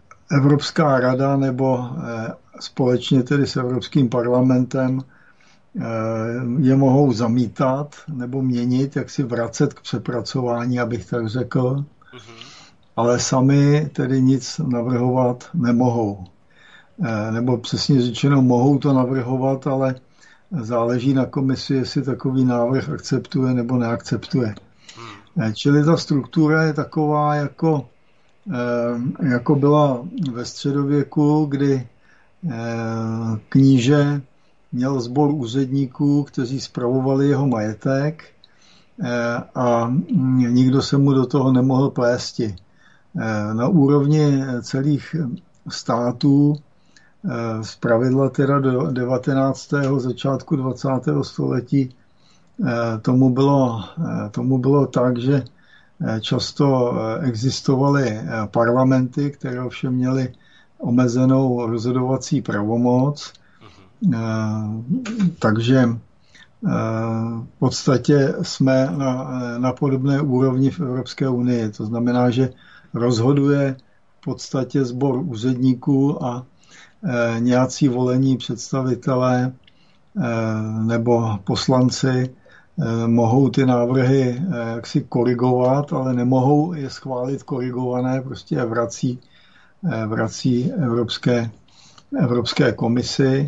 Evropská rada nebo společně tedy s Evropským parlamentem je mohou zamítat nebo měnit, jak si vracet k přepracování, abych tak řekl, ale sami tedy nic navrhovat nemohou. Nebo přesně řečeno, mohou to navrhovat, ale záleží na komisi, jestli takový návrh akceptuje nebo neakceptuje. Čili ta struktura je taková, jako byla ve středověku, kdy kníže měl sbor úředníků, kteří spravovali jeho majetek a nikdo se mu do toho nemohl plésti. Na úrovni celých států zpravidla teda do 19. začátku 20. století tomu bylo tak, že často existovaly parlamenty, které ovšem měly omezenou rozhodovací pravomoc, takže v podstatě jsme na podobné úrovni v Evropské unii. To znamená, že rozhoduje v podstatě sbor úředníků a nějací volení představitelé nebo poslanci mohou ty návrhy jaksi korigovat, ale nemohou je schválit korigované, prostě je vrací Evropské komisi,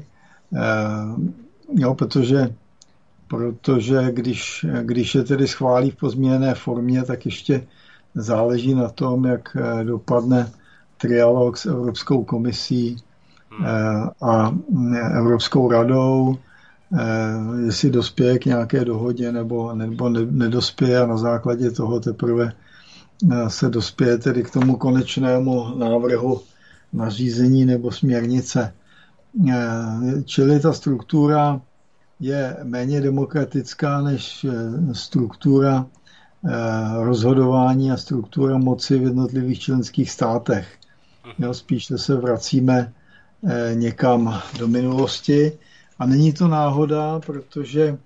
protože když je tedy schválí v pozměněné formě, tak ještě záleží na tom, jak dopadne trialog s Evropskou komisí a Evropskou radou, jestli dospěje k nějaké dohodě nebo nedospěje, a na základě toho teprve se dospěje tedy k tomu konečnému návrhu nařízení nebo směrnice. Čili ta struktura je méně demokratická než struktura rozhodování a struktura moci v jednotlivých členských státech. Spíše se vracíme někam do minulosti a není to náhoda, protože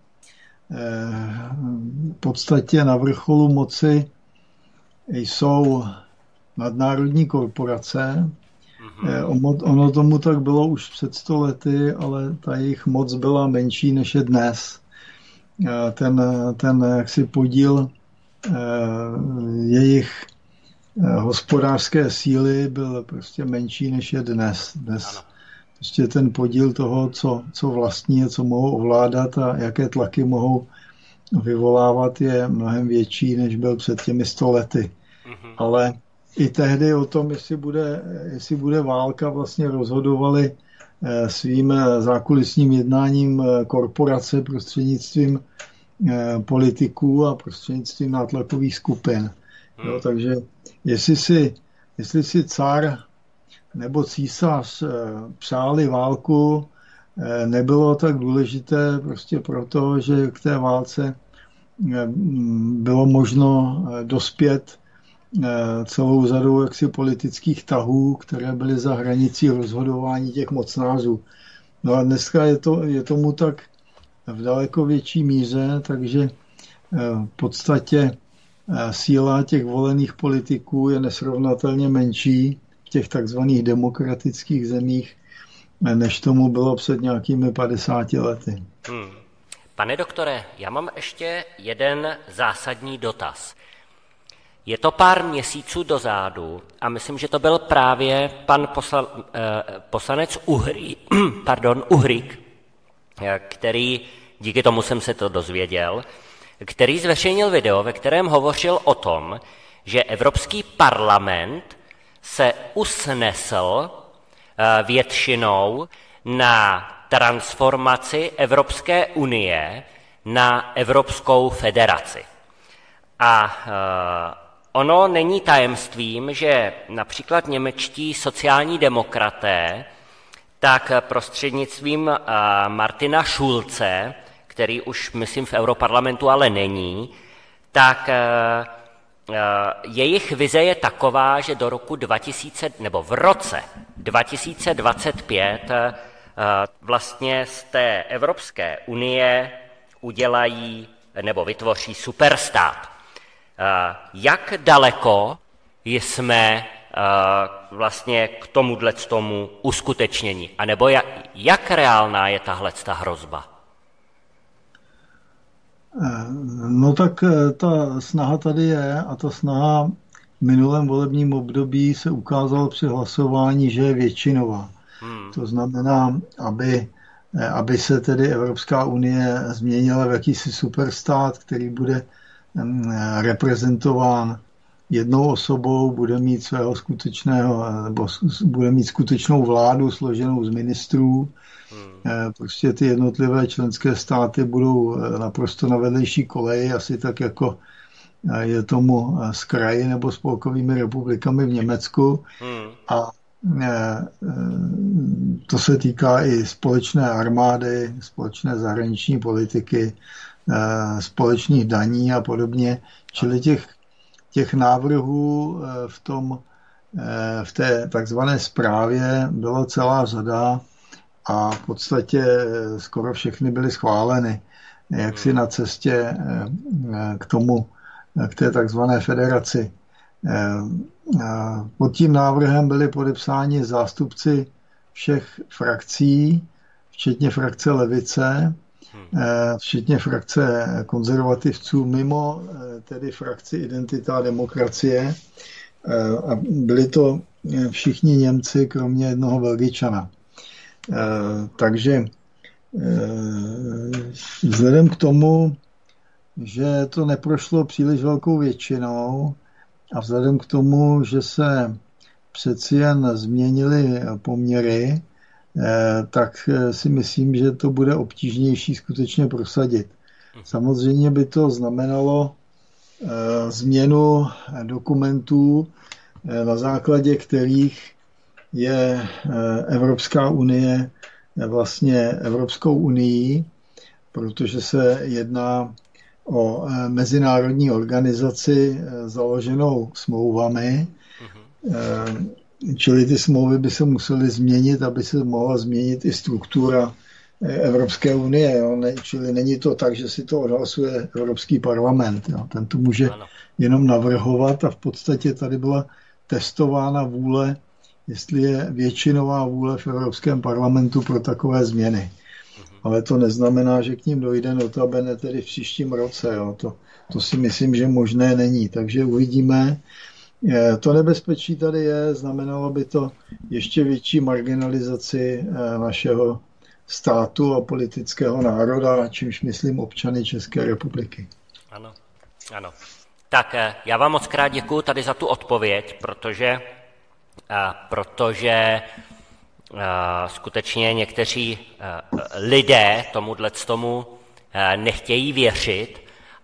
v podstatě na vrcholu moci jsou nadnárodní korporace. Ono tomu tak bylo už před 100 lety, ale ta jejich moc byla menší než je dnes. Ten jaksi podíl jejich hospodářské síly byl prostě menší než je dnes. Dnes prostě ten podíl toho, co vlastní, co mohou ovládat a jaké tlaky mohou vyvolávat, je mnohem větší, než byl před těmi 100 lety. Ale i tehdy o tom, jestli bude válka, vlastně rozhodovali svým zákulisním jednáním korporace prostřednictvím politiků a prostřednictvím nátlakových skupin. Takže jestli si car nebo císař přáli válku, nebylo tak důležité prostě proto, že k té válce bylo možno dospět celou řadou jaksi politických tahů, které byly za hranicí rozhodování těch mocnářů. No a dneska je tomu tak v daleko větší míře, takže v podstatě síla těch volených politiků je nesrovnatelně menší v těch takzvaných demokratických zemích, než tomu bylo před nějakými 50 lety. Pane doktore, já mám ještě jeden zásadní dotaz. Je to pár měsíců dozadu a myslím, že to byl právě pan poslanec Uhrík, který, díky tomu jsem se to dozvěděl, který zveřejnil video, ve kterém hovořil o tom, že Evropský parlament se usnesl většinou na transformaci Evropské unie na Evropskou federaci. A ono není tajemstvím, že například němečtí sociální demokraté tak prostřednictvím Martina Schulze, který už, myslím, v Europarlamentu ale není, tak jejich vize je taková, že do roku 2000, nebo v roce 2025 vlastně z té Evropské unie udělají nebo vytvoří superstát. Jak daleko jsme vlastně k tomuto uskutečnění? A nebo jak reálná je tahleta hrozba? No tak ta snaha tady je a ta snaha v minulém volebním období se ukázala při hlasování, že je většinová. To znamená, aby se tedy Evropská unie změnila v jakýsi superstát, který bude reprezentován jednou osobou, bude mít svého skutečného, nebo bude mít skutečnou vládu složenou z ministrů. Prostě ty jednotlivé členské státy budou naprosto na vedlejší koleji, asi tak jako je tomu s kraji nebo spolkovými republikami v Německu. A to se týká i společné armády, společné zahraniční politiky, společných daní a podobně. Čili těch návrhů v té takzvané zprávě byla celá řada a v podstatě skoro všechny byly schváleny. Jaksi na cestě k té takzvané federaci. Pod tím návrhem byli podepsáni zástupci všech frakcí, včetně frakce levice, včetně frakce konzervativců, mimo tedy frakci Identita a demokracie. A byli to všichni Němci, kromě jednoho Belgičana. Takže vzhledem k tomu, že to neprošlo příliš velkou většinou a vzhledem k tomu, že se přeci jen změnily poměry, tak si myslím, že to bude obtížnější skutečně prosadit. Samozřejmě by to znamenalo změnu dokumentů, na základě kterých je Evropská unie vlastně Evropskou unii, protože se jedná o mezinárodní organizaci založenou smlouvami, čili ty smlouvy by se musely změnit, aby se mohla změnit i struktura Evropské unie. Jo? Čili není to tak, že si to odhlasuje Evropský parlament. Jo? Ten to může jenom navrhovat a v podstatě tady byla testována vůle, jestli je většinová vůle v Evropském parlamentu pro takové změny. Ale to neznamená, že k ním dojde notabene tedy v příštím roce. Jo? To si myslím, že možné není. Takže uvidíme. To nebezpečí tady je, znamenalo by to ještě větší marginalizaci našeho státu a politického národa, čímž myslím občany České republiky. Ano, ano. Tak já vám moc krát děkuju tady za tu odpověď, protože skutečně někteří lidé tomu nechtějí věřit,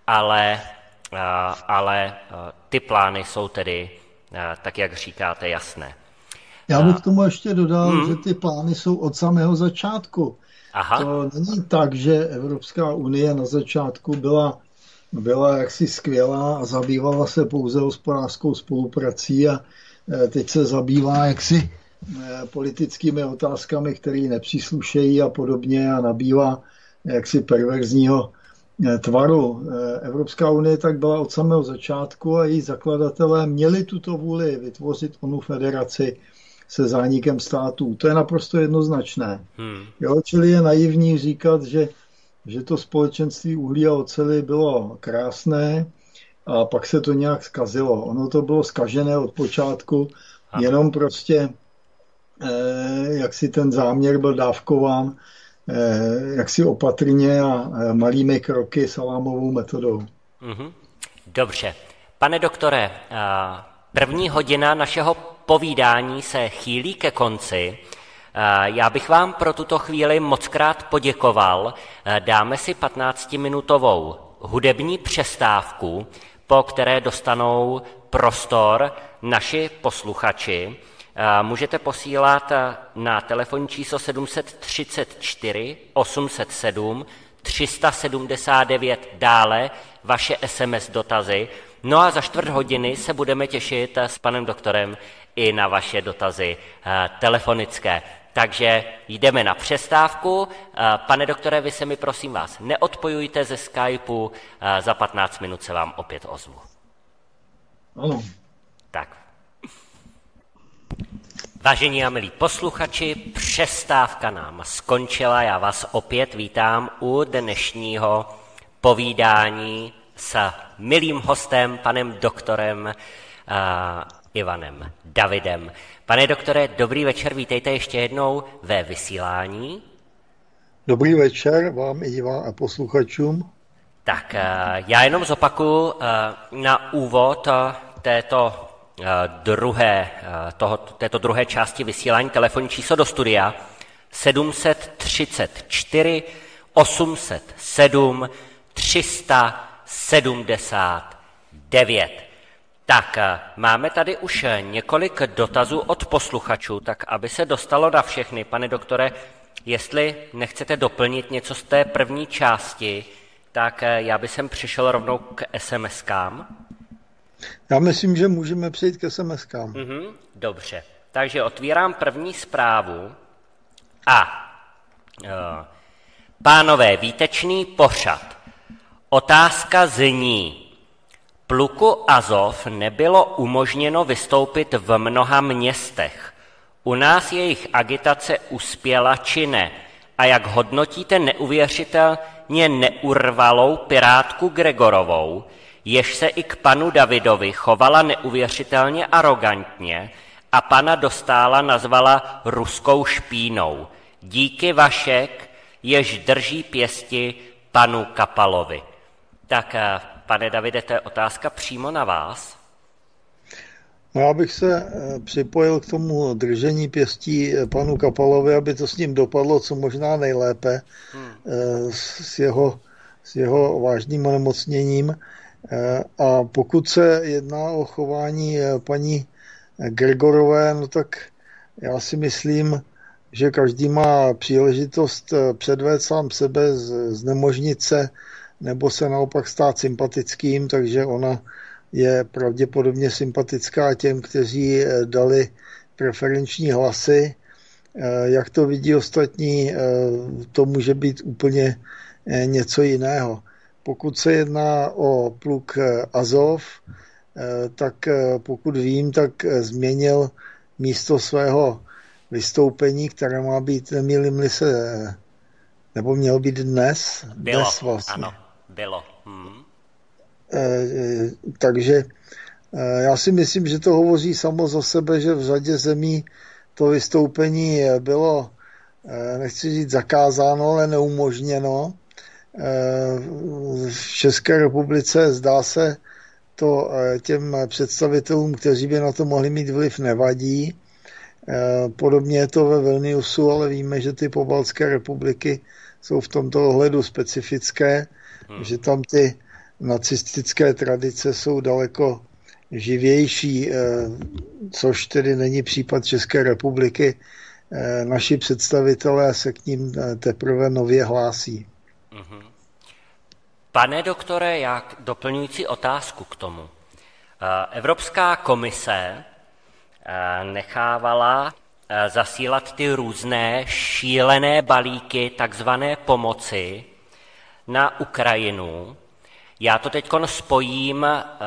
ale ty plány jsou tedy, tak jak říkáte, jasné. Já bych k tomu ještě dodal, že ty plány jsou od samého začátku. Aha. To není tak, že Evropská unie na začátku byla jaksi skvělá a zabývala se pouze hospodářskou spoluprací a teď se zabývá jaksi politickými otázkami, které nepříslušejí a podobně a nabývá jaksi perverzního tvaru. Evropská unie tak byla od samého začátku a její zakladatelé měli tuto vůli vytvořit onu federaci se zánikem států. To je naprosto jednoznačné. Jo, čili je naivní říkat, že to společenství uhlí a oceli bylo krásné a pak se to nějak zkazilo. Ono to bylo zkažené od počátku, jenom prostě jak si ten záměr byl dávkován jaksi opatrně a malými kroky salámovou metodou. Dobře. Pane doktore, první hodina našeho povídání se chýlí ke konci. Já bych vám pro tuto chvíli mockrát poděkoval. Dáme si 15minutovou hudební přestávku, po které dostanou prostor naši posluchači. Můžete posílat na telefonní číslo 734 807 379 dále vaše SMS dotazy. No a za čtvrt hodiny se budeme těšit s panem doktorem i na vaše dotazy telefonické. Takže jdeme na přestávku. Pane doktore, vy se mi prosím vás neodpojujte ze Skypeu, za 15 minut se vám opět ozvu. Ano. Tak. Vážení a milí posluchači, přestávka nám skončila. Já vás opět vítám u dnešního povídání s milým hostem, panem doktorem Ivanem Davidem. Pane doktore, dobrý večer, vítejte ještě jednou ve vysílání. Dobrý večer vám i a posluchačům. Tak já jenom zopakuju na úvod této druhé části vysílání telefonní číslo do studia 734 807 379. Tak, máme tady už několik dotazů od posluchačů, tak aby se dostalo na všechny. Pane doktore, jestli nechcete doplnit něco z té první části, tak já bych sem přišel rovnou k SMS-kám. Já myslím, že můžeme přejít k SMS-kám. Dobře, takže otvírám první zprávu a pánové, výtečný pořad. Otázka zní: pluku Azov nebylo umožněno vystoupit v mnoha městech. U nás jejich agitace uspěla či ne? A jak hodnotíte neuvěřitelně neurvalou pirátku Gregorovou, jež se i k panu Davidovi chovala neuvěřitelně arogantně a pana Dostála nazvala ruskou špínou? Díky Vašek, jež drží pěsti panu Kapalovi. Tak, pane Davide, to je otázka přímo na vás. No, já bych se připojil k tomu držení pěstí panu Kapalovi, aby to s ním dopadlo co možná nejlépe s jeho vážným onemocněním. A pokud se jedná o chování paní Gregorové, no tak já si myslím, že každý má příležitost předvést sám sebe, znemožnit se nebo se naopak stát sympatickým, takže ona je pravděpodobně sympatická těm, kteří dali preferenční hlasy. Jak to vidí ostatní, to může být úplně něco jiného. Pokud se jedná o pluk Azov, tak pokud vím, tak změnil místo svého vystoupení, které má být, nemýlím-li se, nebo mělo být dnes. Bylo, dnes vlastně. Ano, bylo. Takže já si myslím, že to hovoří samo za sebe, že v řadě zemí to vystoupení bylo, nechci říct zakázáno, ale neumožněno. V České republice zdá se to těm představitelům, kteří by na to mohli mít vliv, nevadí. Podobně je to ve Vilniusu, ale víme, že ty pobaltské republiky jsou v tomto ohledu specifické, že tam ty nacistické tradice jsou daleko živější, což tedy není případ České republiky. Naši představitelé se k ním teprve nově hlásí. Pane doktore, jak doplňující otázku k tomu. Evropská komise nechávala zasílat ty různé šílené balíky takzvané pomoci na Ukrajinu. Já to teď spojím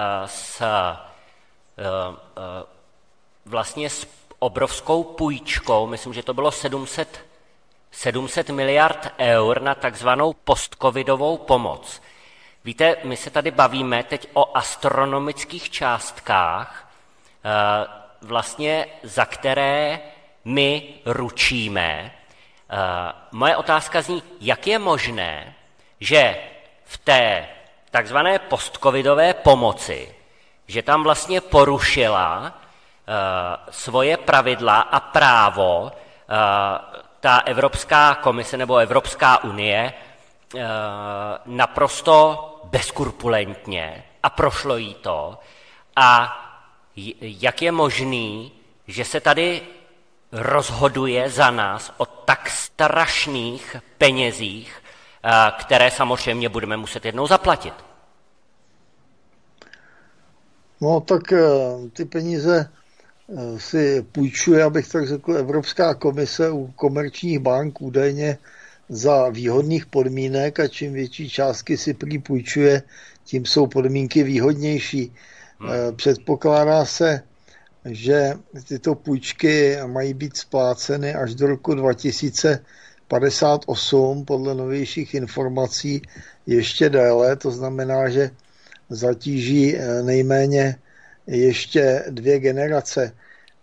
vlastně s obrovskou půjčkou, myslím, že to bylo 700 miliard eur na takzvanou postcovidovou pomoc. Víte, my se tady bavíme teď o astronomických částkách, vlastně za které my ručíme. Moje otázka zní, jak je možné, že v té takzvané postcovidové pomoci, že tam vlastně porušila svoje pravidla a právo ta Evropská komise nebo Evropská unie naprosto bezkurpulentně a prošlo jí to. A jak je možný, že se tady rozhoduje za nás o tak strašných penězích, které samozřejmě budeme muset jednou zaplatit? No tak ty peníze si půjčuje, abych tak řekl, Evropská komise u komerčních bank údajně za výhodných podmínek a čím větší částky si prý půjčuje, tím jsou podmínky výhodnější. Předpokládá se, že tyto půjčky mají být spláceny až do roku 2025 58 podle novějších informací ještě déle, to znamená, že zatíží nejméně ještě 2 generace.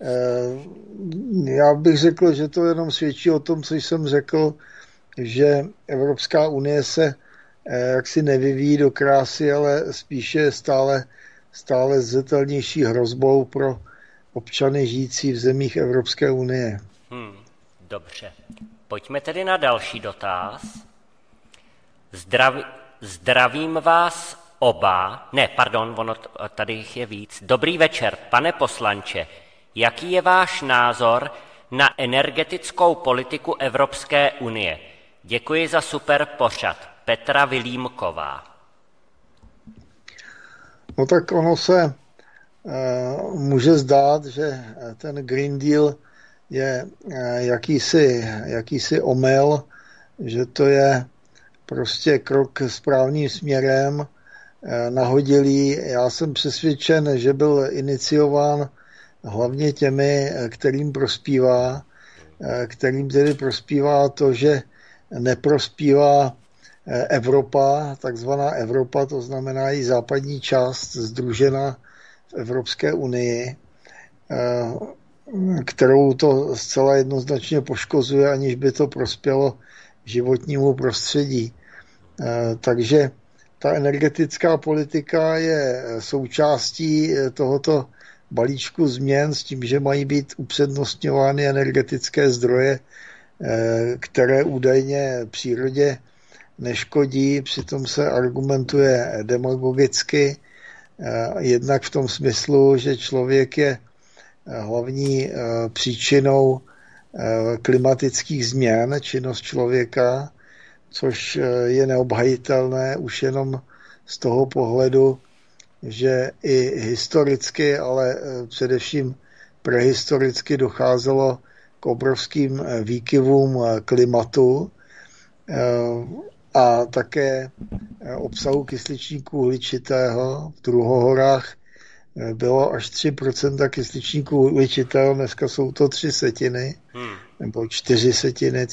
Já bych řekl, že to jenom svědčí o tom, co jsem řekl, že Evropská unie se jaksi nevyvíjí do krásy, ale spíše je stále zřetelnější hrozbou pro občany žijící v zemích Evropské unie. Dobře. Pojďme tedy na další dotaz. Zdravím vás oba. Ne, pardon, ono tady jich je víc. Dobrý večer, pane poslanče. Jaký je váš názor na energetickou politiku Evropské unie? Děkuji za super pořad. Petra Vilímková. No tak ono se může zdát, že ten Green Deal je jakýsi omyl, že to je prostě krok správným směrem, nahodilý. Já jsem přesvědčen, že byl iniciován hlavně těmi, kterým tedy prospívá to, že neprospívá Evropa, takzvaná Evropa, to znamená i západní část sdružená v Evropské unii, kterou to zcela jednoznačně poškozuje, aniž by to prospělo životnímu prostředí. Takže ta energetická politika je součástí tohoto balíčku změn s tím, že mají být upřednostňovány energetické zdroje, které údajně přírodě neškodí, přitom se argumentuje demagogicky, jednak v tom smyslu, že člověk je hlavní příčinou klimatických změn, činnost člověka, což je neobhajitelné už jenom z toho pohledu, že i historicky, ale především prehistoricky docházelo k obrovským výkyvům klimatu a také obsahu kysličníku uhličitého v druhohorách bylo až 3% kysličníku uhličitého, dneska jsou to 0,3, nebo 0,4,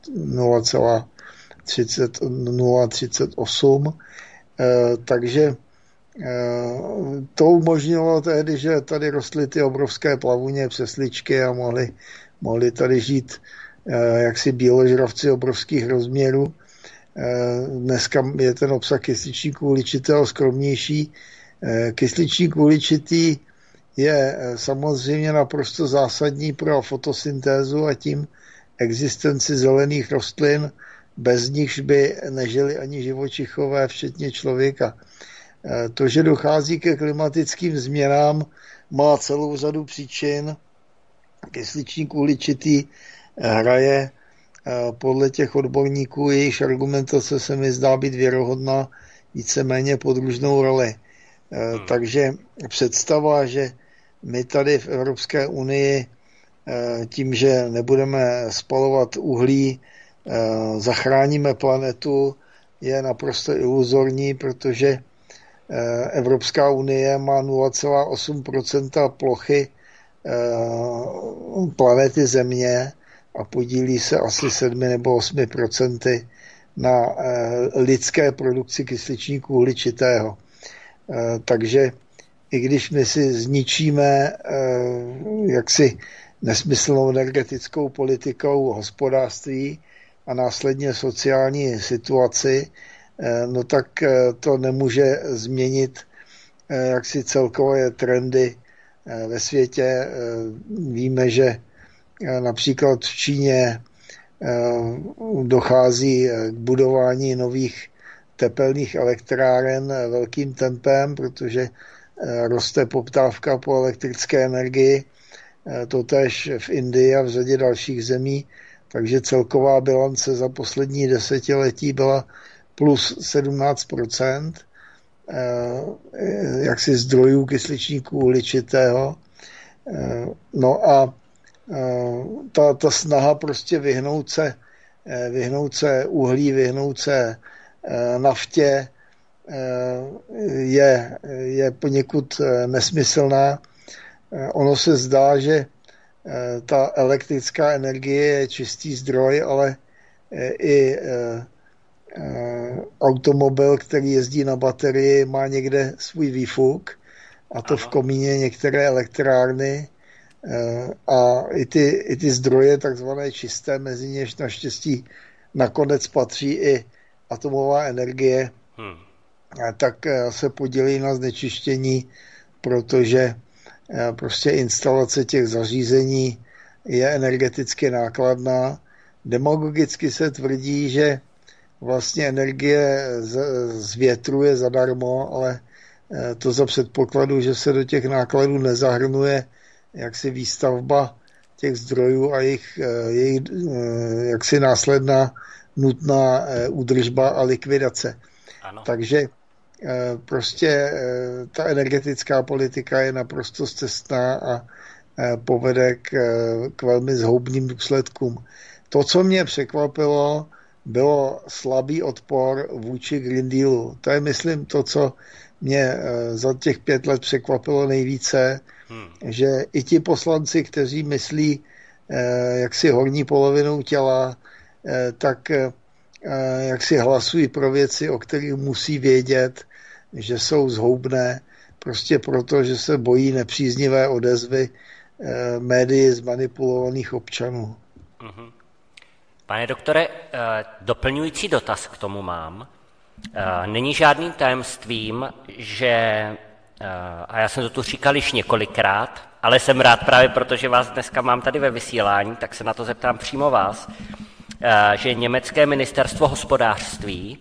0,38. Takže to umožnilo tehdy, že tady rostly ty obrovské plavuně, přesličky a mohli tady žít jaksi bíložravci obrovských rozměrů. Dneska je ten obsah kysličníku uhličitého skromnější. Kysličník uhličitý je samozřejmě naprosto zásadní pro fotosyntézu a tím existenci zelených rostlin, bez nichž by nežili ani živočichové, včetně člověka. To, že dochází ke klimatickým změnám, má celou řadu příčin. Kysličník uhličitý hraje podle těch odborníků, jejichž argumentace se mi zdá být věrohodná, víceméně podružnou roli. Takže představa, že my tady v Evropské unii tím, že nebudeme spalovat uhlí, zachráníme planetu, je naprosto iluzorní, protože Evropská unie má 0,8% plochy planety Země a podílí se asi 7 nebo 8% na lidské produkci kysličníku uhličitého. Takže i když my si zničíme jaksi nesmyslnou energetickou politikou hospodářství a následně sociální situaci, no tak to nemůže změnit jaksi celkové trendy ve světě. Víme, že například v Číně dochází k budování nových tepelných elektráren velkým tempem, protože roste poptávka po elektrické energii, totéž v Indii a v řadě dalších zemí, takže celková bilance za poslední desetiletí byla plus 17%, jaksi zdrojů kysličníku uhličitého. No a ta snaha prostě vyhnout se uhlí, vyhnout se naftě je poněkud nesmyslná. Ono se zdá, že ta elektrická energie je čistý zdroj, ale i automobil, který jezdí na baterii, má někde svůj výfuk, a to v komíně některé elektrárny, a i ty zdroje takzvané čisté, mezi něž naštěstí nakonec patří i atomová energie, tak se podílí na znečištění, protože prostě instalace těch zařízení je energeticky nákladná. Demagogicky se tvrdí, že vlastně energie z větru je zadarmo, ale to za předpokladu, že se do těch nákladů nezahrnuje jaksi výstavba těch zdrojů a jejich jaksi následná nutná údržba a likvidace. Ano. Takže prostě ta energetická politika je naprosto scestná a povede k velmi zhoubným důsledkům. To, co mě překvapilo, bylo slabý odpor vůči Green Dealu. To je, myslím, to, co mě za těch 5 let překvapilo nejvíce, že i ti poslanci, kteří myslí jaksi horní polovinou těla, tak jak si hlasují pro věci, o kterých musí vědět, že jsou zhoubné, prostě proto, že se bojí nepříznivé odezvy médií zmanipulovaných občanů. Pane doktore, doplňující dotaz k tomu mám. Není žádným tajemstvím, že, a já jsem to tu říkal již několikrát, ale jsem rád právě proto, že vás dneska mám tady ve vysílání, tak se na to zeptám přímo vás, že německé ministerstvo hospodářství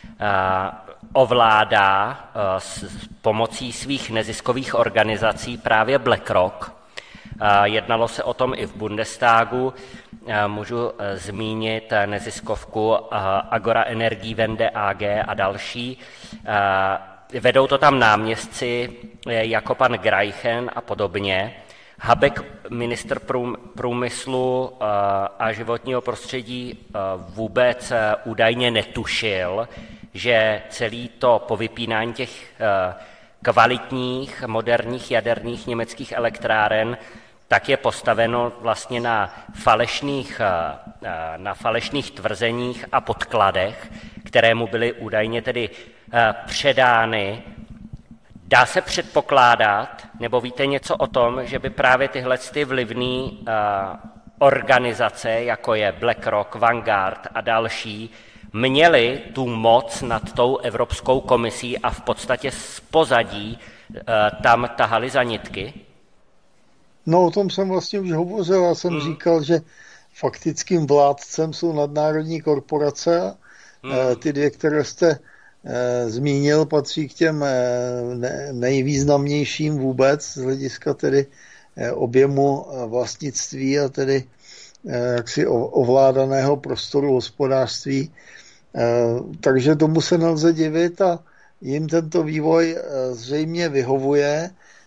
ovládá s pomocí svých neziskových organizací právě BlackRock. Jednalo se o tom i v Bundestagu. Můžu zmínit neziskovku Agora Energiewende AG a další. Vedou to tam náměstci jako pan Greichen a podobně. Habeck, ministr průmyslu a životního prostředí, vůbec údajně netušil, že celý to povypínání těch kvalitních, moderních jaderných německých elektráren tak je postaveno vlastně na falešných tvrzeních a podkladech, které mu byly údajně tedy předány. Dá se předpokládat, nebo víte něco o tom, že by právě tyhle vlivné organizace, jako je BlackRock, Vanguard a další, měly tu moc nad tou Evropskou komisí a v podstatě z pozadí tam tahali za nitky? No, o tom jsem vlastně už hovořil. Já jsem říkal, že faktickým vládcem jsou nadnárodní korporace. Ty 2, které jste zmínil, patří k těm nejvýznamnějším vůbec z hlediska tedy objemu vlastnictví a tedy jaksi ovládaného prostoru hospodářství. Takže tomu se nelze divit a jim tento vývoj zřejmě vyhovuje.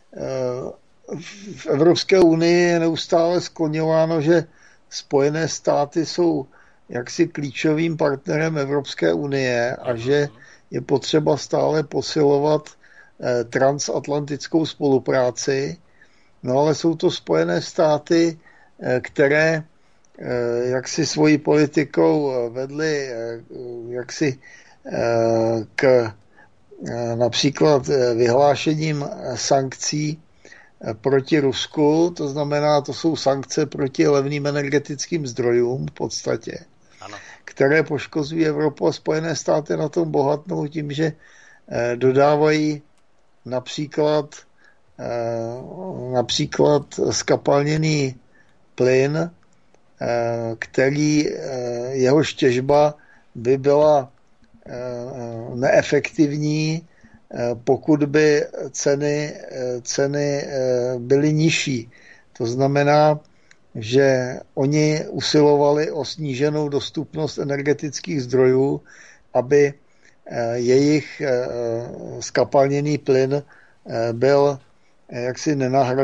V Evropské unii je neustále skloňováno, že Spojené státy jsou jaksi klíčovým partnerem Evropské unie a že je potřeba stále posilovat transatlantickou spolupráci. No ale jsou to Spojené státy, které jaksi svojí politikou vedly jaksi k například vyhlášením sankcí proti Rusku, to znamená, to jsou sankce proti levným energetickým zdrojům v podstatě, ano, které poškozují Evropu a Spojené státy na tom bohatnou tím, že dodávají například skapalněný plyn, který jehož těžba by byla neefektivní, pokud by ceny byly nižší. To znamená, že oni usilovali o sníženou dostupnost energetických zdrojů, aby jejich skapalněný plyn byl jaksi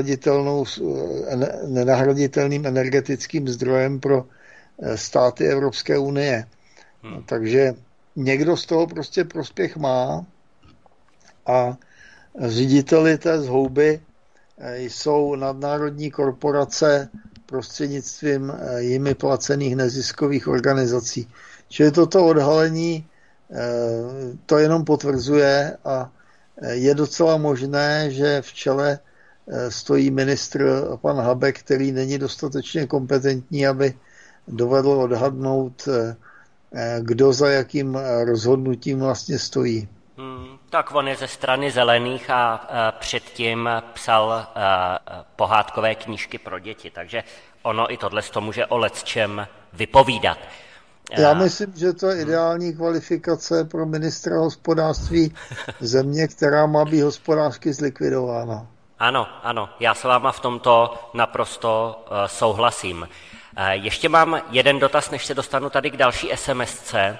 nenahraditelným energetickým zdrojem pro státy Evropské unie. Takže někdo z toho prostě prospěch má a řediteli té zhouby jsou nadnárodní korporace prostřednictvím jimi placených neziskových organizací. Čili toto odhalení to jenom potvrzuje a je docela možné, že v čele stojí ministr pan Habeck, který není dostatečně kompetentní, aby dovedl odhadnout, kdo za jakým rozhodnutím vlastně stojí. Tak on je ze strany Zelených a předtím psal pohádkové knížky pro děti, takže ono i tohle to může o lecčem vypovídat. Já myslím, že to je ideální kvalifikace pro ministra hospodářství země, která má být hospodářsky zlikvidována. Ano, já s váma v tomto naprosto souhlasím. Ještě mám jeden dotaz, než se dostanu tady k další SMSce.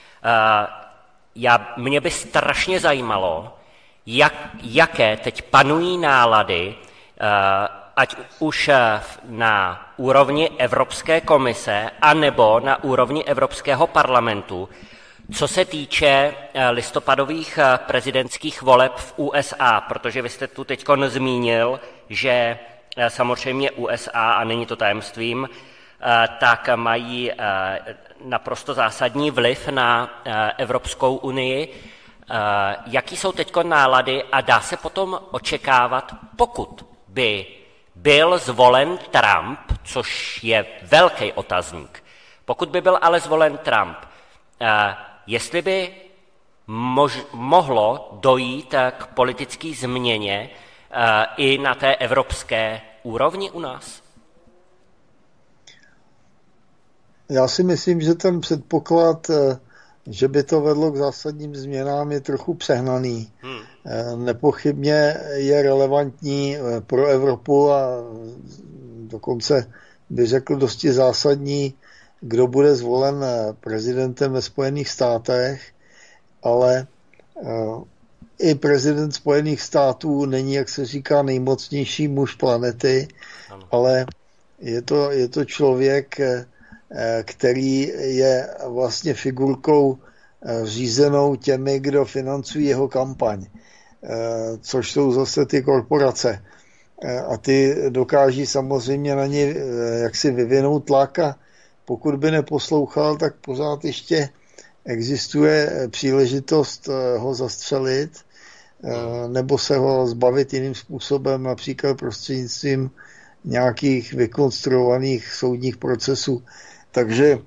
Mě by strašně zajímalo, jaké teď panují nálady, ať už na úrovni Evropské komise, anebo na úrovni Evropského parlamentu, co se týče listopadových prezidentských voleb v USA, protože vy jste tu teď zmínil, že samozřejmě USA, a není to tajemstvím, tak mají naprosto zásadní vliv na Evropskou unii. Jaký jsou teď nálady a dá se potom očekávat, pokud by byl zvolen Trump, což je velký otazník, pokud by byl ale zvolen Trump, jestli by mohlo dojít k politické změně i na té evropské úrovni u nás? Já si myslím, že ten předpoklad, že by to vedlo k zásadním změnám, je trochu přehnaný. Nepochybně je relevantní pro Evropu a dokonce bych řekl dosti zásadní, kdo bude zvolen prezidentem ve Spojených státech, ale i prezident Spojených států není, jak se říká, nejmocnější muž planety, ale je to člověk, který je vlastně figurkou řízenou těmi, kdo financují jeho kampaň, což jsou zase ty korporace. A ty dokáží samozřejmě na ně jaksi vyvinout tlak a pokud by neposlouchal, tak pořád ještě existuje příležitost ho zastřelit nebo se ho zbavit jiným způsobem, například prostřednictvím nějakých vykonstruovaných soudních procesů. Takže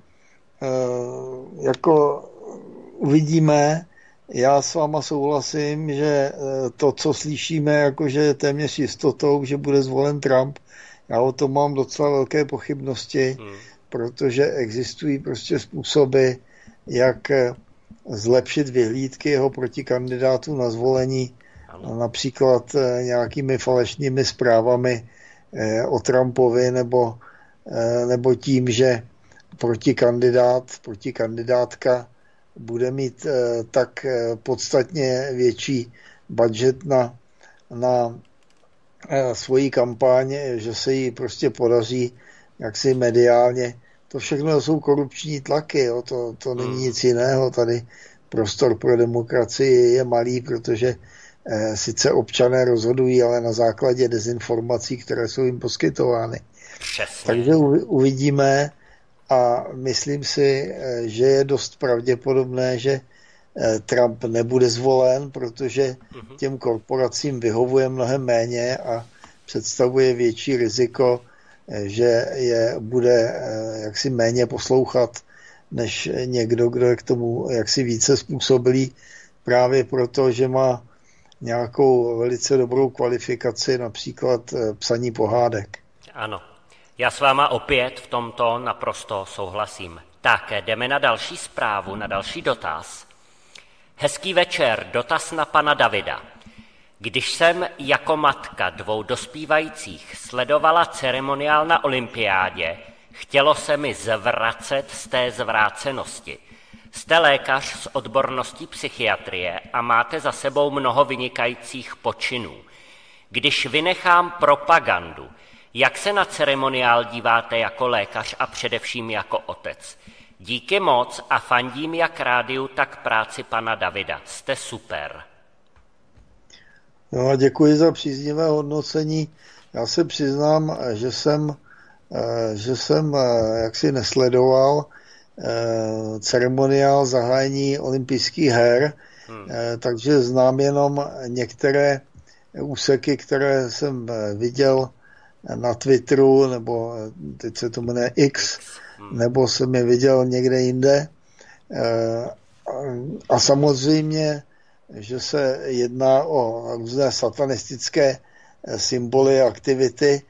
jako uvidíme, já s váma souhlasím, že to, co slyšíme, jakože téměř jistotou, že bude zvolen Trump, já o tom mám docela velké pochybnosti, protože existují prostě způsoby, jak zlepšit vyhlídky jeho protikandidátů na zvolení, například nějakými falešnými zprávami o Trumpovi nebo tím, že protikandidátka bude mít tak podstatně větší budget na svoji kampaň, že se jí prostě podaří jaksi mediálně. To všechno jsou korupční tlaky, jo. To není nic jiného. Tady prostor pro demokracii je malý, protože sice občané rozhodují, ale na základě dezinformací, které jsou jim poskytovány. Přesně. Takže uvidíme a myslím si, že je dost pravděpodobné, že Trump nebude zvolen, protože těm korporacím vyhovuje mnohem méně a představuje větší riziko, že je bude jaksi méně poslouchat než někdo, kdo je k tomu jaksi více způsobilý, právě proto, že má nějakou velice dobrou kvalifikaci, například psaní pohádek. Ano, já s váma opět v tomto naprosto souhlasím. Tak, jdeme na další zprávu, na další dotaz. Hezký večer, dotaz na pana Davida. Když jsem jako matka 2 dospívajících sledovala ceremoniál na olympiádě, chtělo se mi zvracet z té zvrácenosti. Jste lékař s odborností psychiatrie a máte za sebou mnoho vynikajících počinů. Když vynechám propagandu, jak se na ceremoniál díváte jako lékař a především jako otec? Díky moc a fandím jak rádiu, tak práci pana Davida. Jste super. No a děkuji za příznivé hodnocení. Já se přiznám, že jsem že jsem jaksi nesledoval ceremoniál zahájení olympijských her, takže znám jenom některé úseky, které jsem viděl na Twitteru, nebo teď se to jmenuje X, nebo jsem je viděl někde jinde. A samozřejmě, že se jedná o různé satanistické symboly, aktivity.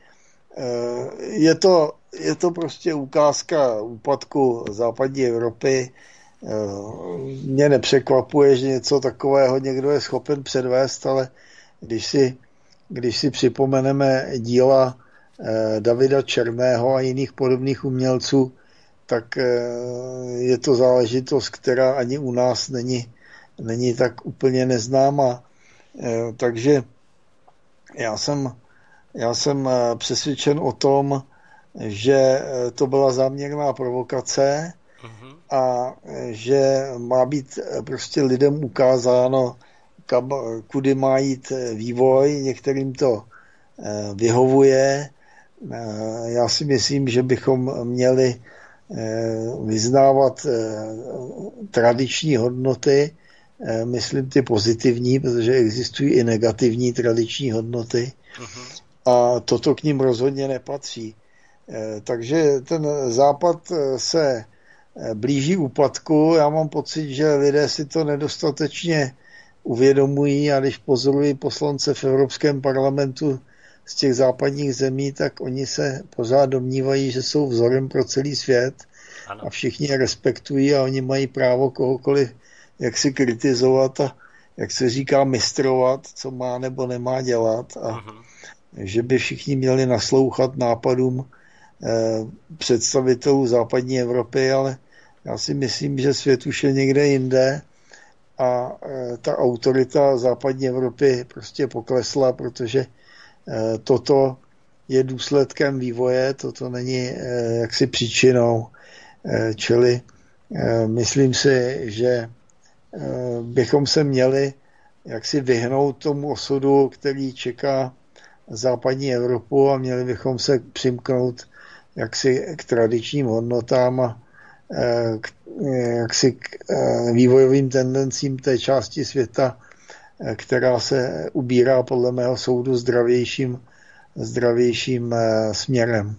Je to prostě ukázka úpadku západní Evropy. Mě nepřekvapuje, že něco takového někdo je schopen předvést, ale když si připomeneme díla Davida Černého a jiných podobných umělců, tak je to záležitost, která ani u nás není tak úplně neznámá. Takže já jsem přesvědčen o tom, že to byla záměrná provokace a že má být prostě lidem ukázáno, kudy má jít vývoj. Některým to vyhovuje. Já si myslím, že bychom měli vyznávat tradiční hodnoty, myslím ty pozitivní, protože existují i negativní tradiční hodnoty a toto k ním rozhodně nepatří. Takže ten západ se blíží úpadku. Já mám pocit, že lidé si to nedostatečně uvědomují a když pozorují poslance v Evropském parlamentu z těch západních zemí, tak oni se pořád domnívají, že jsou vzorem pro celý svět. Ano. A všichni je respektují a oni mají právo kohokoliv jak si kritizovat a jak se říká mistrovat, co má nebo nemá dělat a že by všichni měli naslouchat nápadům představitelů západní Evropy, ale já si myslím, že svět už je někde jinde a ta autorita západní Evropy prostě poklesla, protože toto je důsledkem vývoje, toto není jaksi příčinou, čili myslím si, že bychom se měli jaksi vyhnout tomu osudu, který čeká západní Evropu a měli bychom se přimknout jaksi k tradičním hodnotám a jaksi k vývojovým tendencím té části světa, která se ubírá podle mého soudu zdravějším směrem.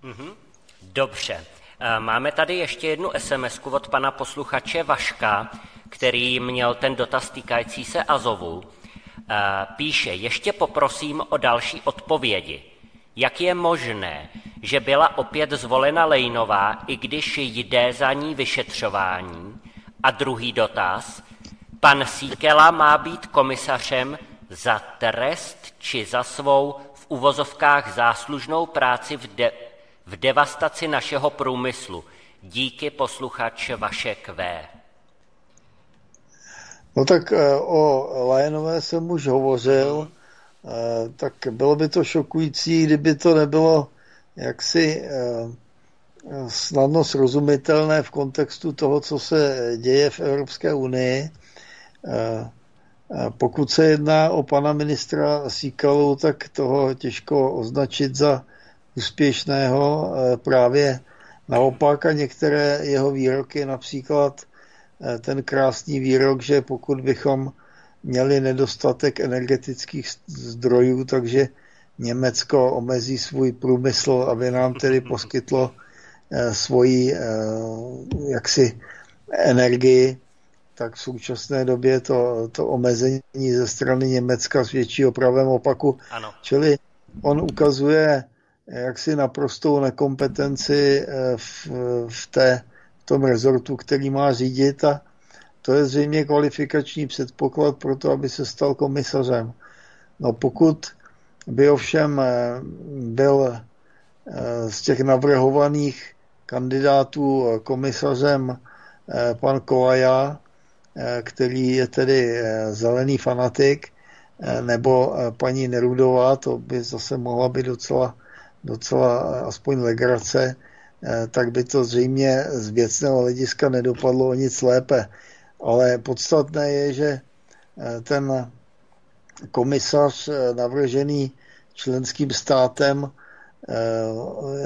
Dobře. Máme tady ještě jednu SMS-ku od pana posluchače Vaška, který měl ten dotaz týkající se Azovu. Píše, ještě poprosím o další odpovědi. Jak je možné, že byla opět zvolena Lejnová, i když jde za ní vyšetřování? A druhý dotaz, pan Síkela má být komisařem za trest či za svou v uvozovkách záslužnou práci v devastaci našeho průmyslu. Díky, posluchač Vašek V. No tak o Lajenové jsem už hovořil, tak bylo by to šokující, kdyby to nebylo jaksi snadno srozumitelné v kontextu toho, co se děje v Evropské unii. Pokud se jedná o pana ministra Síkelu, tak toho těžko označit za úspěšného, právě naopak a některé jeho výroky, například ten krásný výrok, že pokud bychom měli nedostatek energetických zdrojů, takže Německo omezí svůj průmysl, aby nám tedy poskytlo svoji jaksi energii, tak v současné době to omezení ze strany Německa svědčí o pravém opaku. Ano. Čili on ukazuje jaksi naprostou nekompetenci v tom rezortu, který má řídit a to je zřejmě kvalifikační předpoklad pro to, aby se stal komisařem. No pokud by ovšem byl z těch navrhovaných kandidátů komisařem pan Kolaja, který je tedy zelený fanatik, nebo paní Nerudová, to by zase mohla být docela aspoň legrace, tak by to zřejmě z věcného hlediska nedopadlo o nic lépe. Ale podstatné je, že ten komisař navržený členským státem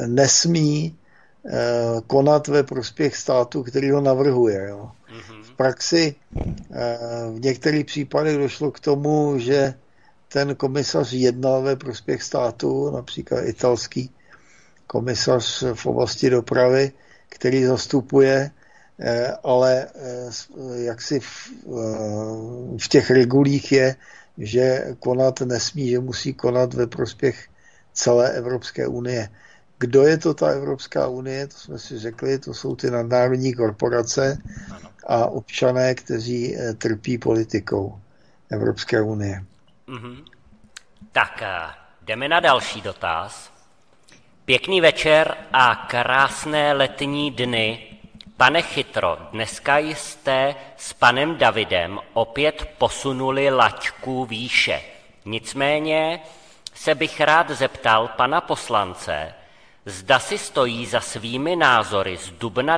nesmí konat ve prospěch státu, který ho navrhuje. Jo. V praxi v některých případech došlo k tomu, že ten komisař jednal ve prospěch státu, například italský komisař v oblasti dopravy, který zastupuje, ale jaksi v těch regulích je, že konat nesmí, že musí konat ve prospěch celé Evropské unie. Kdo je to ta Evropská unie? To jsme si řekli, to jsou ty nadnárodní korporace a občané, kteří trpí politikou Evropské unie. Tak jdeme na další dotaz. Pěkný večer a krásné letní dny. Pane Chytro, dneska jste s panem Davidem opět posunuli laťku výše. Nicméně se bych rád zeptal pana poslance, zda si stojí za svými názory z dubna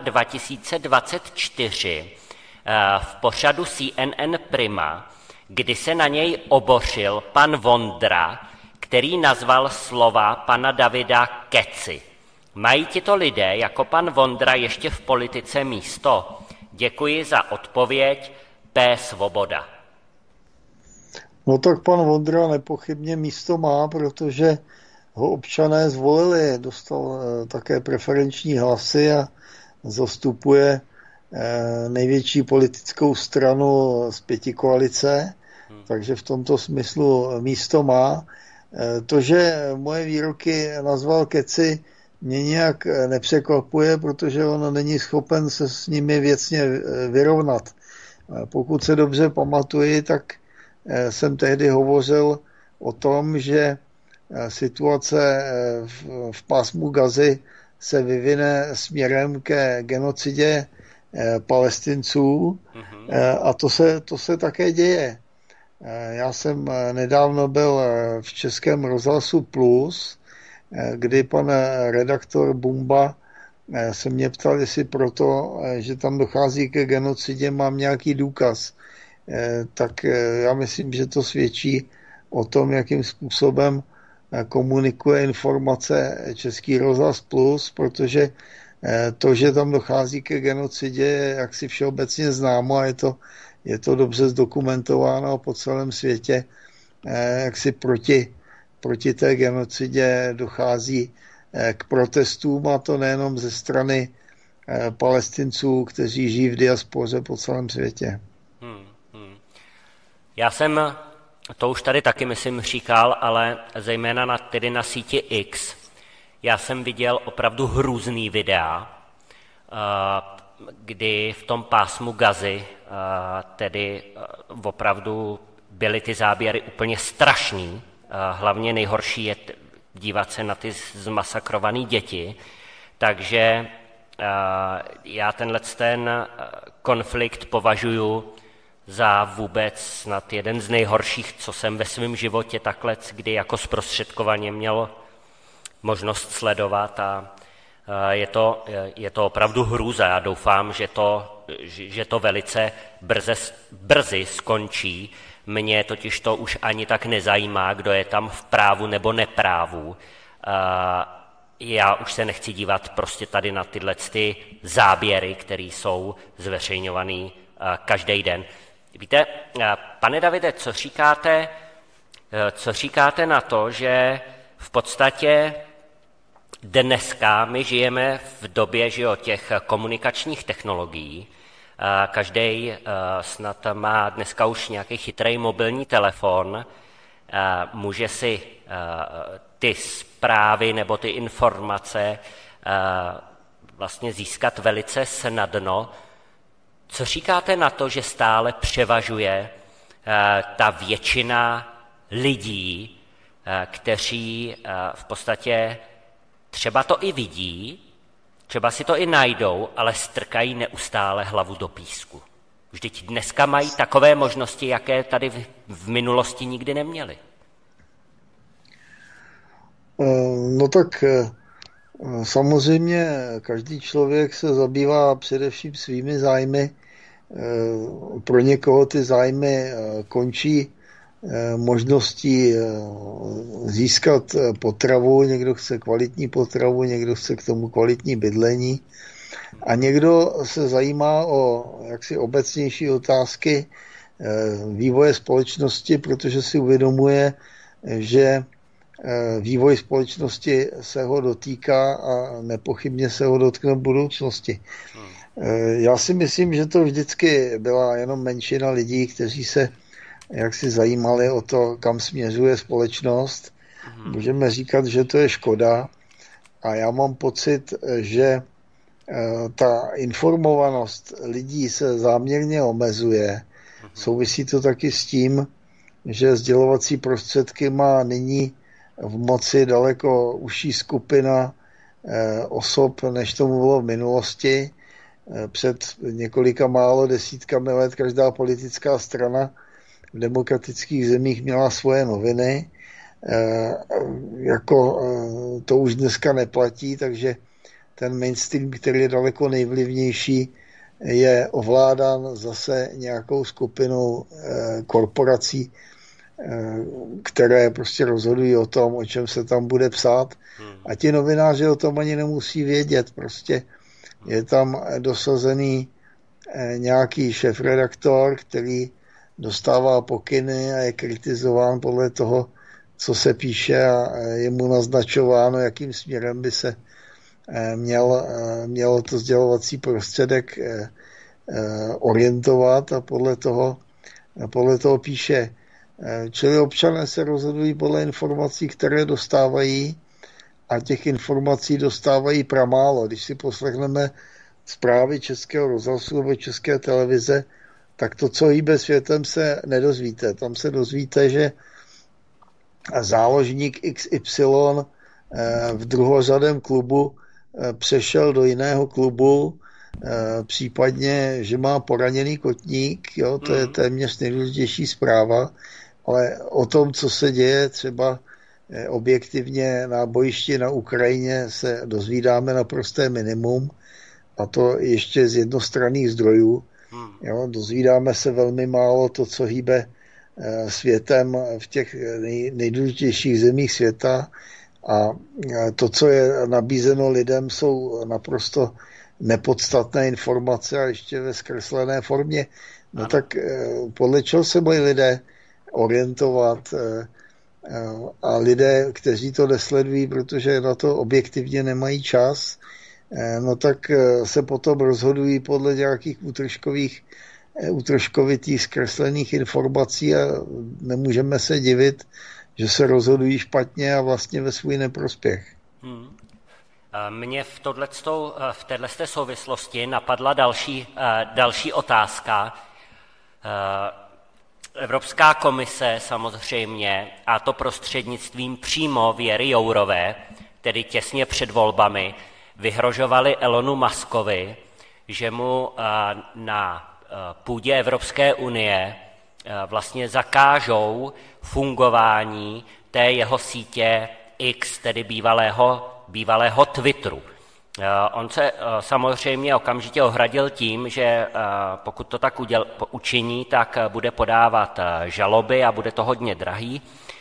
2024 v pořadu CNN Prima, kdy se na něj obořil pan Vondra, který nazval slova pana Davida keci. Mají tito lidé jako pan Vondra ještě v politice místo? Děkuji za odpověď. P. Svoboda. No tak pan Vondra nepochybně místo má, protože ho občané zvolili, dostal také preferenční hlasy a zastupuje největší politickou stranu z pětikoalice, takže v tomto smyslu místo má. To, že moje výroky nazval keci, mě nějak nepřekvapuje, protože on není schopen se s nimi věcně vyrovnat. Pokud se dobře pamatuji, tak jsem tehdy hovořil o tom, že situace v pásmu Gazy se vyvine směrem ke genocidě Palestinců a to se také děje. Já jsem nedávno byl v Českém rozhlasu Plus, kdy pan redaktor Bumba se mě ptal, jestli proto, že tam dochází ke genocidě, mám nějaký důkaz. Tak já myslím, že to svědčí o tom, jakým způsobem komunikuje informace Český rozhlas Plus, protože to, že tam dochází ke genocidě, je jaksi všeobecně známo a je to dobře zdokumentováno po celém světě, jak si proti té genocidě dochází k protestům, a to nejenom ze strany Palestinců, kteří žijí v diaspoře po celém světě. Já jsem to už tady taky, myslím, říkal, ale zejména tedy na síti X. Já jsem viděl opravdu hrůzný videa, kdy v tom pásmu Gazy tedy opravdu byly ty záběry úplně strašný. Hlavně nejhorší je dívat se na ty zmasakrované děti. Takže já ten konflikt považuji za vůbec snad jeden z nejhorších, co jsem ve svém životě takhle, kdy jako zprostředkovaně měl možnost sledovat, a je to opravdu hrůza. Já doufám, že to velice brzy skončí. Mě totiž to už ani tak nezajímá, kdo je tam v právu nebo neprávu. Já už se nechci dívat prostě tady na tyhle záběry, které jsou zveřejňované každý den. Víte, pane Davide, co říkáte na to, že v podstatě dneska my žijeme v době těch komunikačních technologií. Každý snad má dneska už nějaký chytrý mobilní telefon, může si ty zprávy nebo ty informace vlastně získat velice snadno. Co říkáte na to, že stále převažuje ta většina lidí, kteří v podstatě třeba to i vidí, třeba si to i najdou, ale strkají neustále hlavu do písku. Vždyť dneska mají takové možnosti, jaké tady v minulosti nikdy neměli. No tak samozřejmě každý člověk se zabývá především svými zájmy. Pro někoho ty zájmy končí možností získat potravu, někdo chce kvalitní potravu, někdo chce k tomu kvalitní bydlení a někdo se zajímá o jaksi obecnější otázky vývoje společnosti, protože si uvědomuje, že vývoj společnosti se ho dotýká a nepochybně se ho dotkne v budoucnosti. Já si myslím, že to vždycky byla jenom menšina lidí, kteří se jaksi zajímali o to, kam směřuje společnost. Můžeme říkat, že to je škoda a já mám pocit, že ta informovanost lidí se záměrně omezuje. Souvisí to taky s tím, že sdělovací prostředky má nyní v moci daleko užší skupina osob, než tomu bylo v minulosti. Před několika málo desítkami let každá politická strana v demokratických zemích měla svoje noviny. To už dneska neplatí, takže ten mainstream, který je daleko nejvlivnější, je ovládán zase nějakou skupinou korporací, které prostě rozhodují o tom, o čem se tam bude psát. A ti novináři o tom ani nemusí vědět. Prostě je tam dosazený nějaký šéfredaktor, který dostává pokyny a je kritizován podle toho, co se píše a je mu naznačováno, jakým směrem by se měl to sdělovací prostředek orientovat a podle toho píše. Čili občané se rozhodují podle informací, které dostávají a těch informací dostávají pramálo. Když si poslechneme zprávy Českého rozhlasu nebo České televize, tak to, co hýbe světem, se nedozvíte. Tam se dozvíte, že záložník XY v druhořadém klubu přešel do jiného klubu, případně, že má poraněný kotník, jo, to je téměř nejdůležitější zpráva, ale o tom, co se děje třeba objektivně na bojišti na Ukrajině, se dozvídáme naprosté minimum, a to ještě z jednostranných zdrojů. Jo, dozvídáme se velmi málo to, co hýbe světem v těch nejdůležitějších zemích světa, a to, co je nabízeno lidem, jsou naprosto nepodstatné informace a ještě ve zkreslené formě. No tak podle čeho se mají lidé orientovat a lidé, kteří to nesledují, protože na to objektivně nemají čas, no tak se potom rozhodují podle nějakých útržkovitých zkreslených informací a nemůžeme se divit, že se rozhodují špatně a vlastně ve svůj neprospěch. Mně v této souvislosti napadla další otázka. Evropská komise samozřejmě, a to prostřednictvím přímo Věry Jourové, tedy těsně před volbami, vyhrožovali Elonu Muskovi, že mu na půdě Evropské unie vlastně zakážou fungování té jeho sítě X, tedy bývalého Twitteru. On se samozřejmě okamžitě ohradil tím, že pokud to tak učiní, tak bude podávat žaloby a bude to hodně drahý.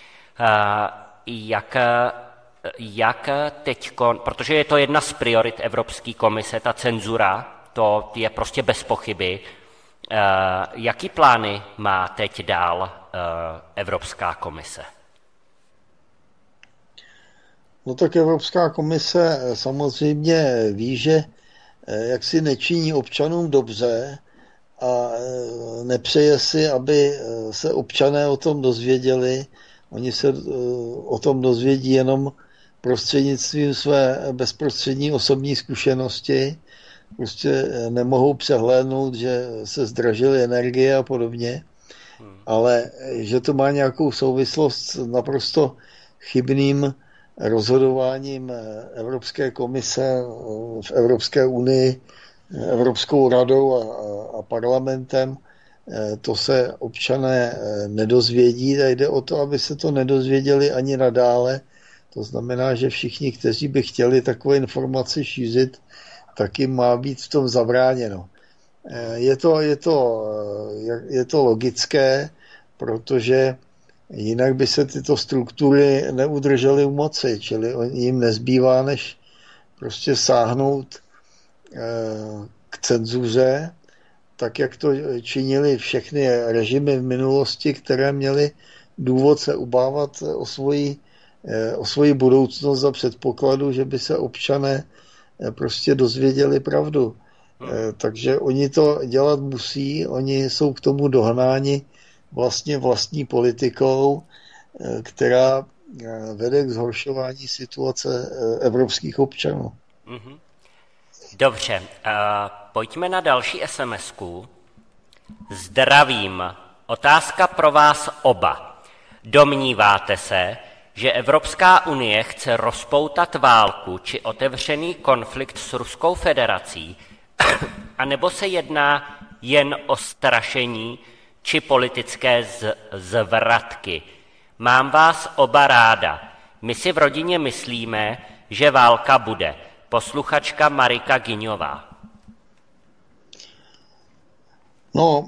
Jak teďko, protože je to jedna z priorit Evropské komise, ta cenzura, to je prostě bez pochyby. Jaký plány má teď dál Evropská komise? No tak Evropská komise samozřejmě ví, že jak si nečiní občanům dobře a nepřeje si, aby se občané o tom dozvěděli. Oni se o tom dozvědí jenom prostřednictvím své bezprostřední osobní zkušenosti. Prostě nemohou přehlédnout, že se zdražily energie a podobně, ale že to má nějakou souvislost s naprosto chybným rozhodováním Evropské komise v Evropské unii, Evropskou radou a parlamentem, to se občané nedozvědí a jde o to, aby se to nedozvěděli ani nadále. To znamená, že všichni, kteří by chtěli takové informace šířit, tak jim má být v tom zabráněno. Je to logické, protože Jinak by se tyto struktury neudržely u moci, čili jim nezbývá, než prostě sáhnout k cenzuře, tak jak to činili všechny režimy v minulosti, které měly důvod se obávat o svoji budoucnost za předpokladu, že by se občané prostě dozvěděli pravdu. Takže oni to dělat musí, oni jsou k tomu dohnáni vlastně vlastní politikou, která vede k zhoršování situace evropských občanů. Dobře, pojďme na další SMS-ku. Zdravím. Otázka pro vás oba. Domníváte se, že Evropská unie chce rozpoutat válku či otevřený konflikt s Ruskou federací, anebo se jedná jen o strašení či politické zvratky? Mám vás oba ráda. My si v rodině myslíme, že válka bude. Posluchačka Marika Giňová. No,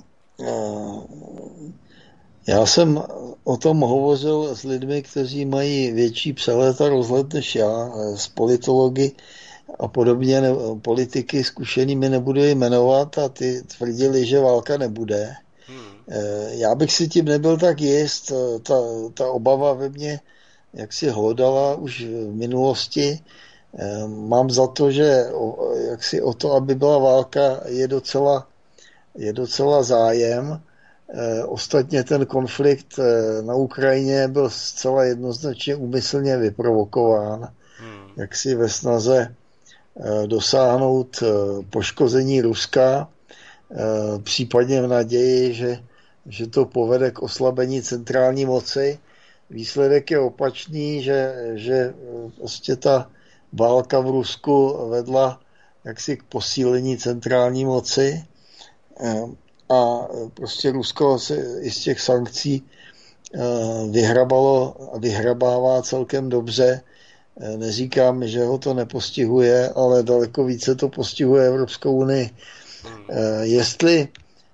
já jsem o tom hovořil s lidmi, kteří mají větší přehled a rozhled než já, s politology a podobně, politiky zkušenými nebudu jmenovat, a ty tvrdili, že válka nebude. Já bych si tím nebyl tak jist, ta obava ve mně jak si hlodala už v minulosti. Mám za to, že jaksi o to, aby byla válka, je docela zájem. Ostatně ten konflikt na Ukrajině byl zcela jednoznačně úmyslně vyprovokován, jaksi ve snaze dosáhnout poškození Ruska, případně v naději, že to povede k oslabení centrální moci. Výsledek je opačný, že prostě ta válka v Rusku vedla jaksi k posílení centrální moci a prostě Rusko se i z těch sankcí vyhrabává celkem dobře. Neříkám, že ho to nepostihuje, ale daleko více to postihuje Evropskou unii. Jestli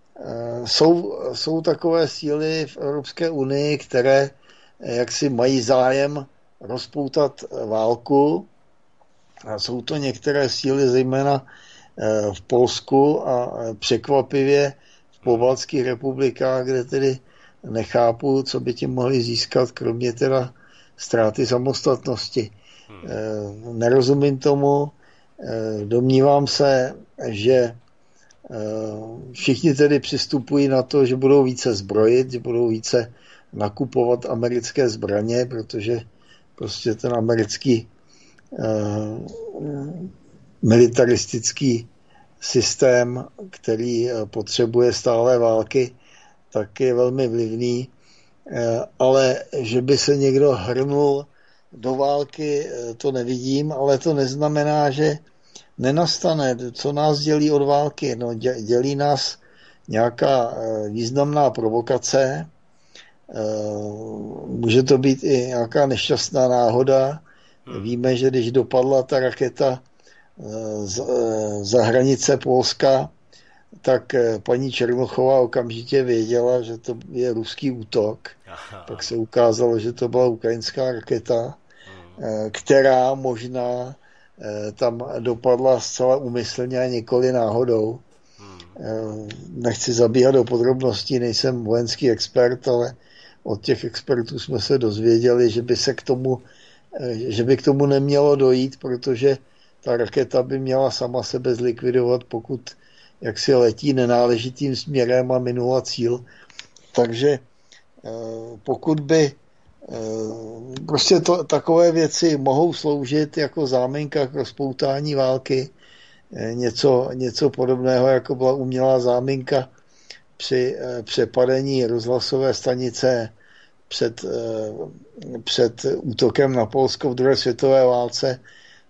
jsou takové síly v Evropské unii, které jaksi mají zájem rozpoutat válku, a jsou to některé síly, zejména v Polsku a překvapivě v pobaltských republikách, kde tedy nechápu, co by tím mohli získat, kromě teda ztráty samostatnosti. Nerozumím tomu, domnívám se, že všichni tedy přistupují na to, že budou více zbrojit, že budou více nakupovat americké zbraně, protože prostě ten americký militaristický systém, který potřebuje stálé války, tak je velmi vlivný, ale že by se někdo hrnul do války, to nevidím, ale to neznamená, že nenastane. Co nás dělí od války? No, dělí nás nějaká významná provokace, může to být i nějaká nešťastná náhoda. Víme, že když dopadla ta raketa za hranice Polska, tak paní Černochová okamžitě věděla, že to je ruský útok. Pak se ukázalo, že to byla ukrajinská raketa, která možná tam dopadla zcela úmyslně a nikoli náhodou. Nechci zabíhat do podrobností, nejsem vojenský expert, ale od těch expertů jsme se dozvěděli, že by k tomu nemělo dojít, protože ta raketa by měla sama sebe zlikvidovat, pokud jaksi letí nenáležitým směrem a minula cíl. Takže pokud by prostě takové věci mohou sloužit jako záminka k rozpoutání války, něco podobného, jako byla umělá záminka při přepadení rozhlasové stanice před útokem na Polsko v druhé světové válce,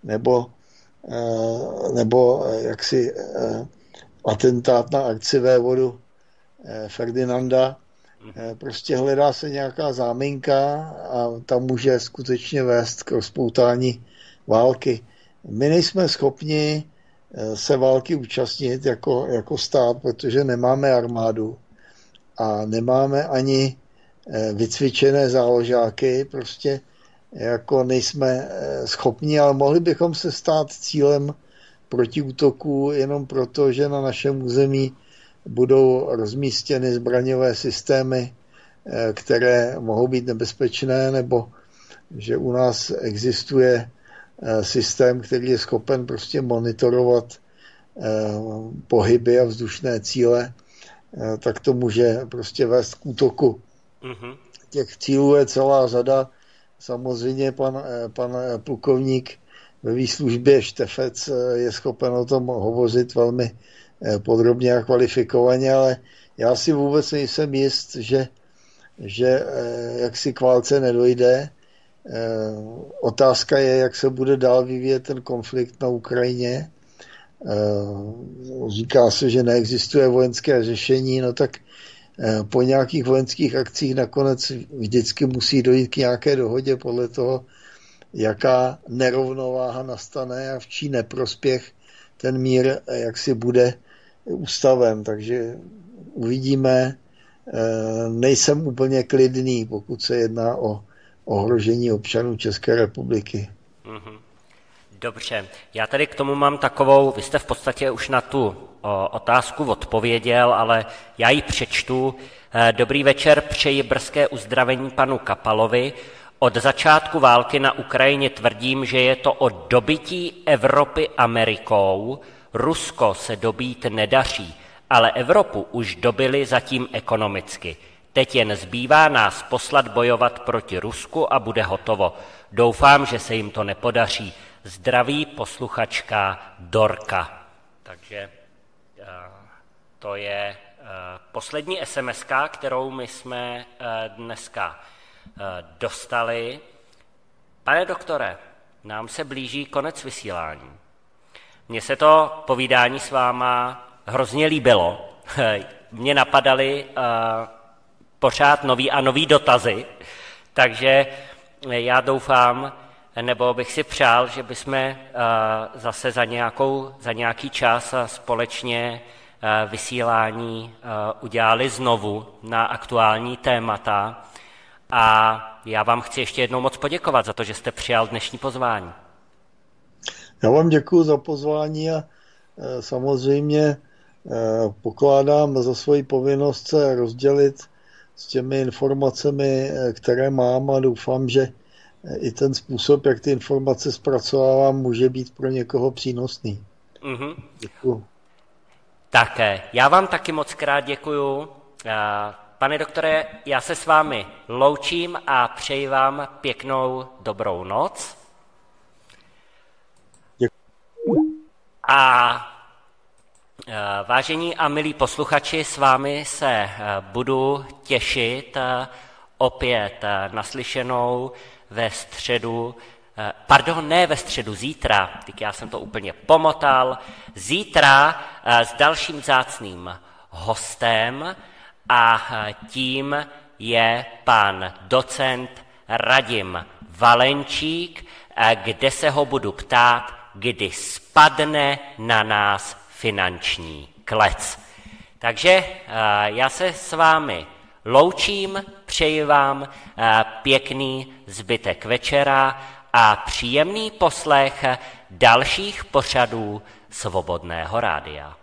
nebo jaksi atentát na arcivévodu Ferdinanda. Prostě hledá se nějaká záminka a ta může skutečně vést k rozpoutání války. My nejsme schopni se války účastnit jako stát, protože nemáme armádu a nemáme ani vycvičené záložáky, prostě jako nejsme schopni, ale mohli bychom se stát cílem protiútoků jenom proto, že na našem území budou rozmístěny zbraňové systémy, které mohou být nebezpečné, nebo že u nás existuje systém, který je schopen prostě monitorovat pohyby a vzdušné cíle, tak to může prostě vést k útoku. Mm-hmm. Těch cílů je celá řada. Samozřejmě pan plukovník ve výslužbě Štefec je schopen o tom hovořit velmi podrobně a kvalifikovaně, ale já si vůbec nejsem jist, že jaksi k válce nedojde. Otázka je, jak se bude dál vyvíjet ten konflikt na Ukrajině. Říká se, že neexistuje vojenské řešení, no tak po nějakých vojenských akcích nakonec vždycky musí dojít k nějaké dohodě podle toho, jaká nerovnováha nastane a v čí neprospěch ten mír jaksi bude ustaven. Takže uvidíme. Nejsem úplně klidný, pokud se jedná o ohrožení občanů České republiky. Dobře, já tady k tomu mám takovou, vy jste v podstatě už na tu otázku odpověděl, ale já ji přečtu. Dobrý večer, přeji brzké uzdravení panu Kapalovi. Od začátku války na Ukrajině tvrdím, že je to o dobytí Evropy Amerikou. Rusko se dobít nedaří, ale Evropu už dobili zatím ekonomicky. Teď jen zbývá nás poslat bojovat proti Rusku a bude hotovo. Doufám, že se jim to nepodaří. Zdraví posluchačka Dorka. Takže to je poslední SMS-ka, kterou my jsme dneska dostali. Pane doktore, nám se blíží konec vysílání. Mně se to povídání s váma hrozně líbilo. Mně napadaly pořád nový dotazy, takže já doufám, nebo bych si přál, že bychom zase za nějaký čas společně vysílání udělali znovu na aktuální témata. A já vám chci ještě jednou moc poděkovat za to, že jste přijal dnešní pozvání. Já vám děkuji za pozvání a samozřejmě pokládám za svoji povinnost se rozdělit s těmi informacemi, které mám, a doufám, že i ten způsob, jak ty informace zpracovávám, může být pro někoho přínosný. Mm-hmm. Děkuji. Tak, já vám taky moc krát děkuju. Pane doktore, já se s vámi loučím a přeji vám pěknou dobrou noc. Děkuji. A vážení a milí posluchači, s vámi se budu těšit opět naslyšenou ve středu, zítra, tak já jsem to úplně pomotal, zítra s dalším vzácným hostem a tím je pan docent Radim Valenčík, kde se ho budu ptát, kdy spadne na nás finanční klec. Takže já se s vámi loučím, přeji vám pěkný zbytek večera a příjemný poslech dalších pořadů Svobodného rádia.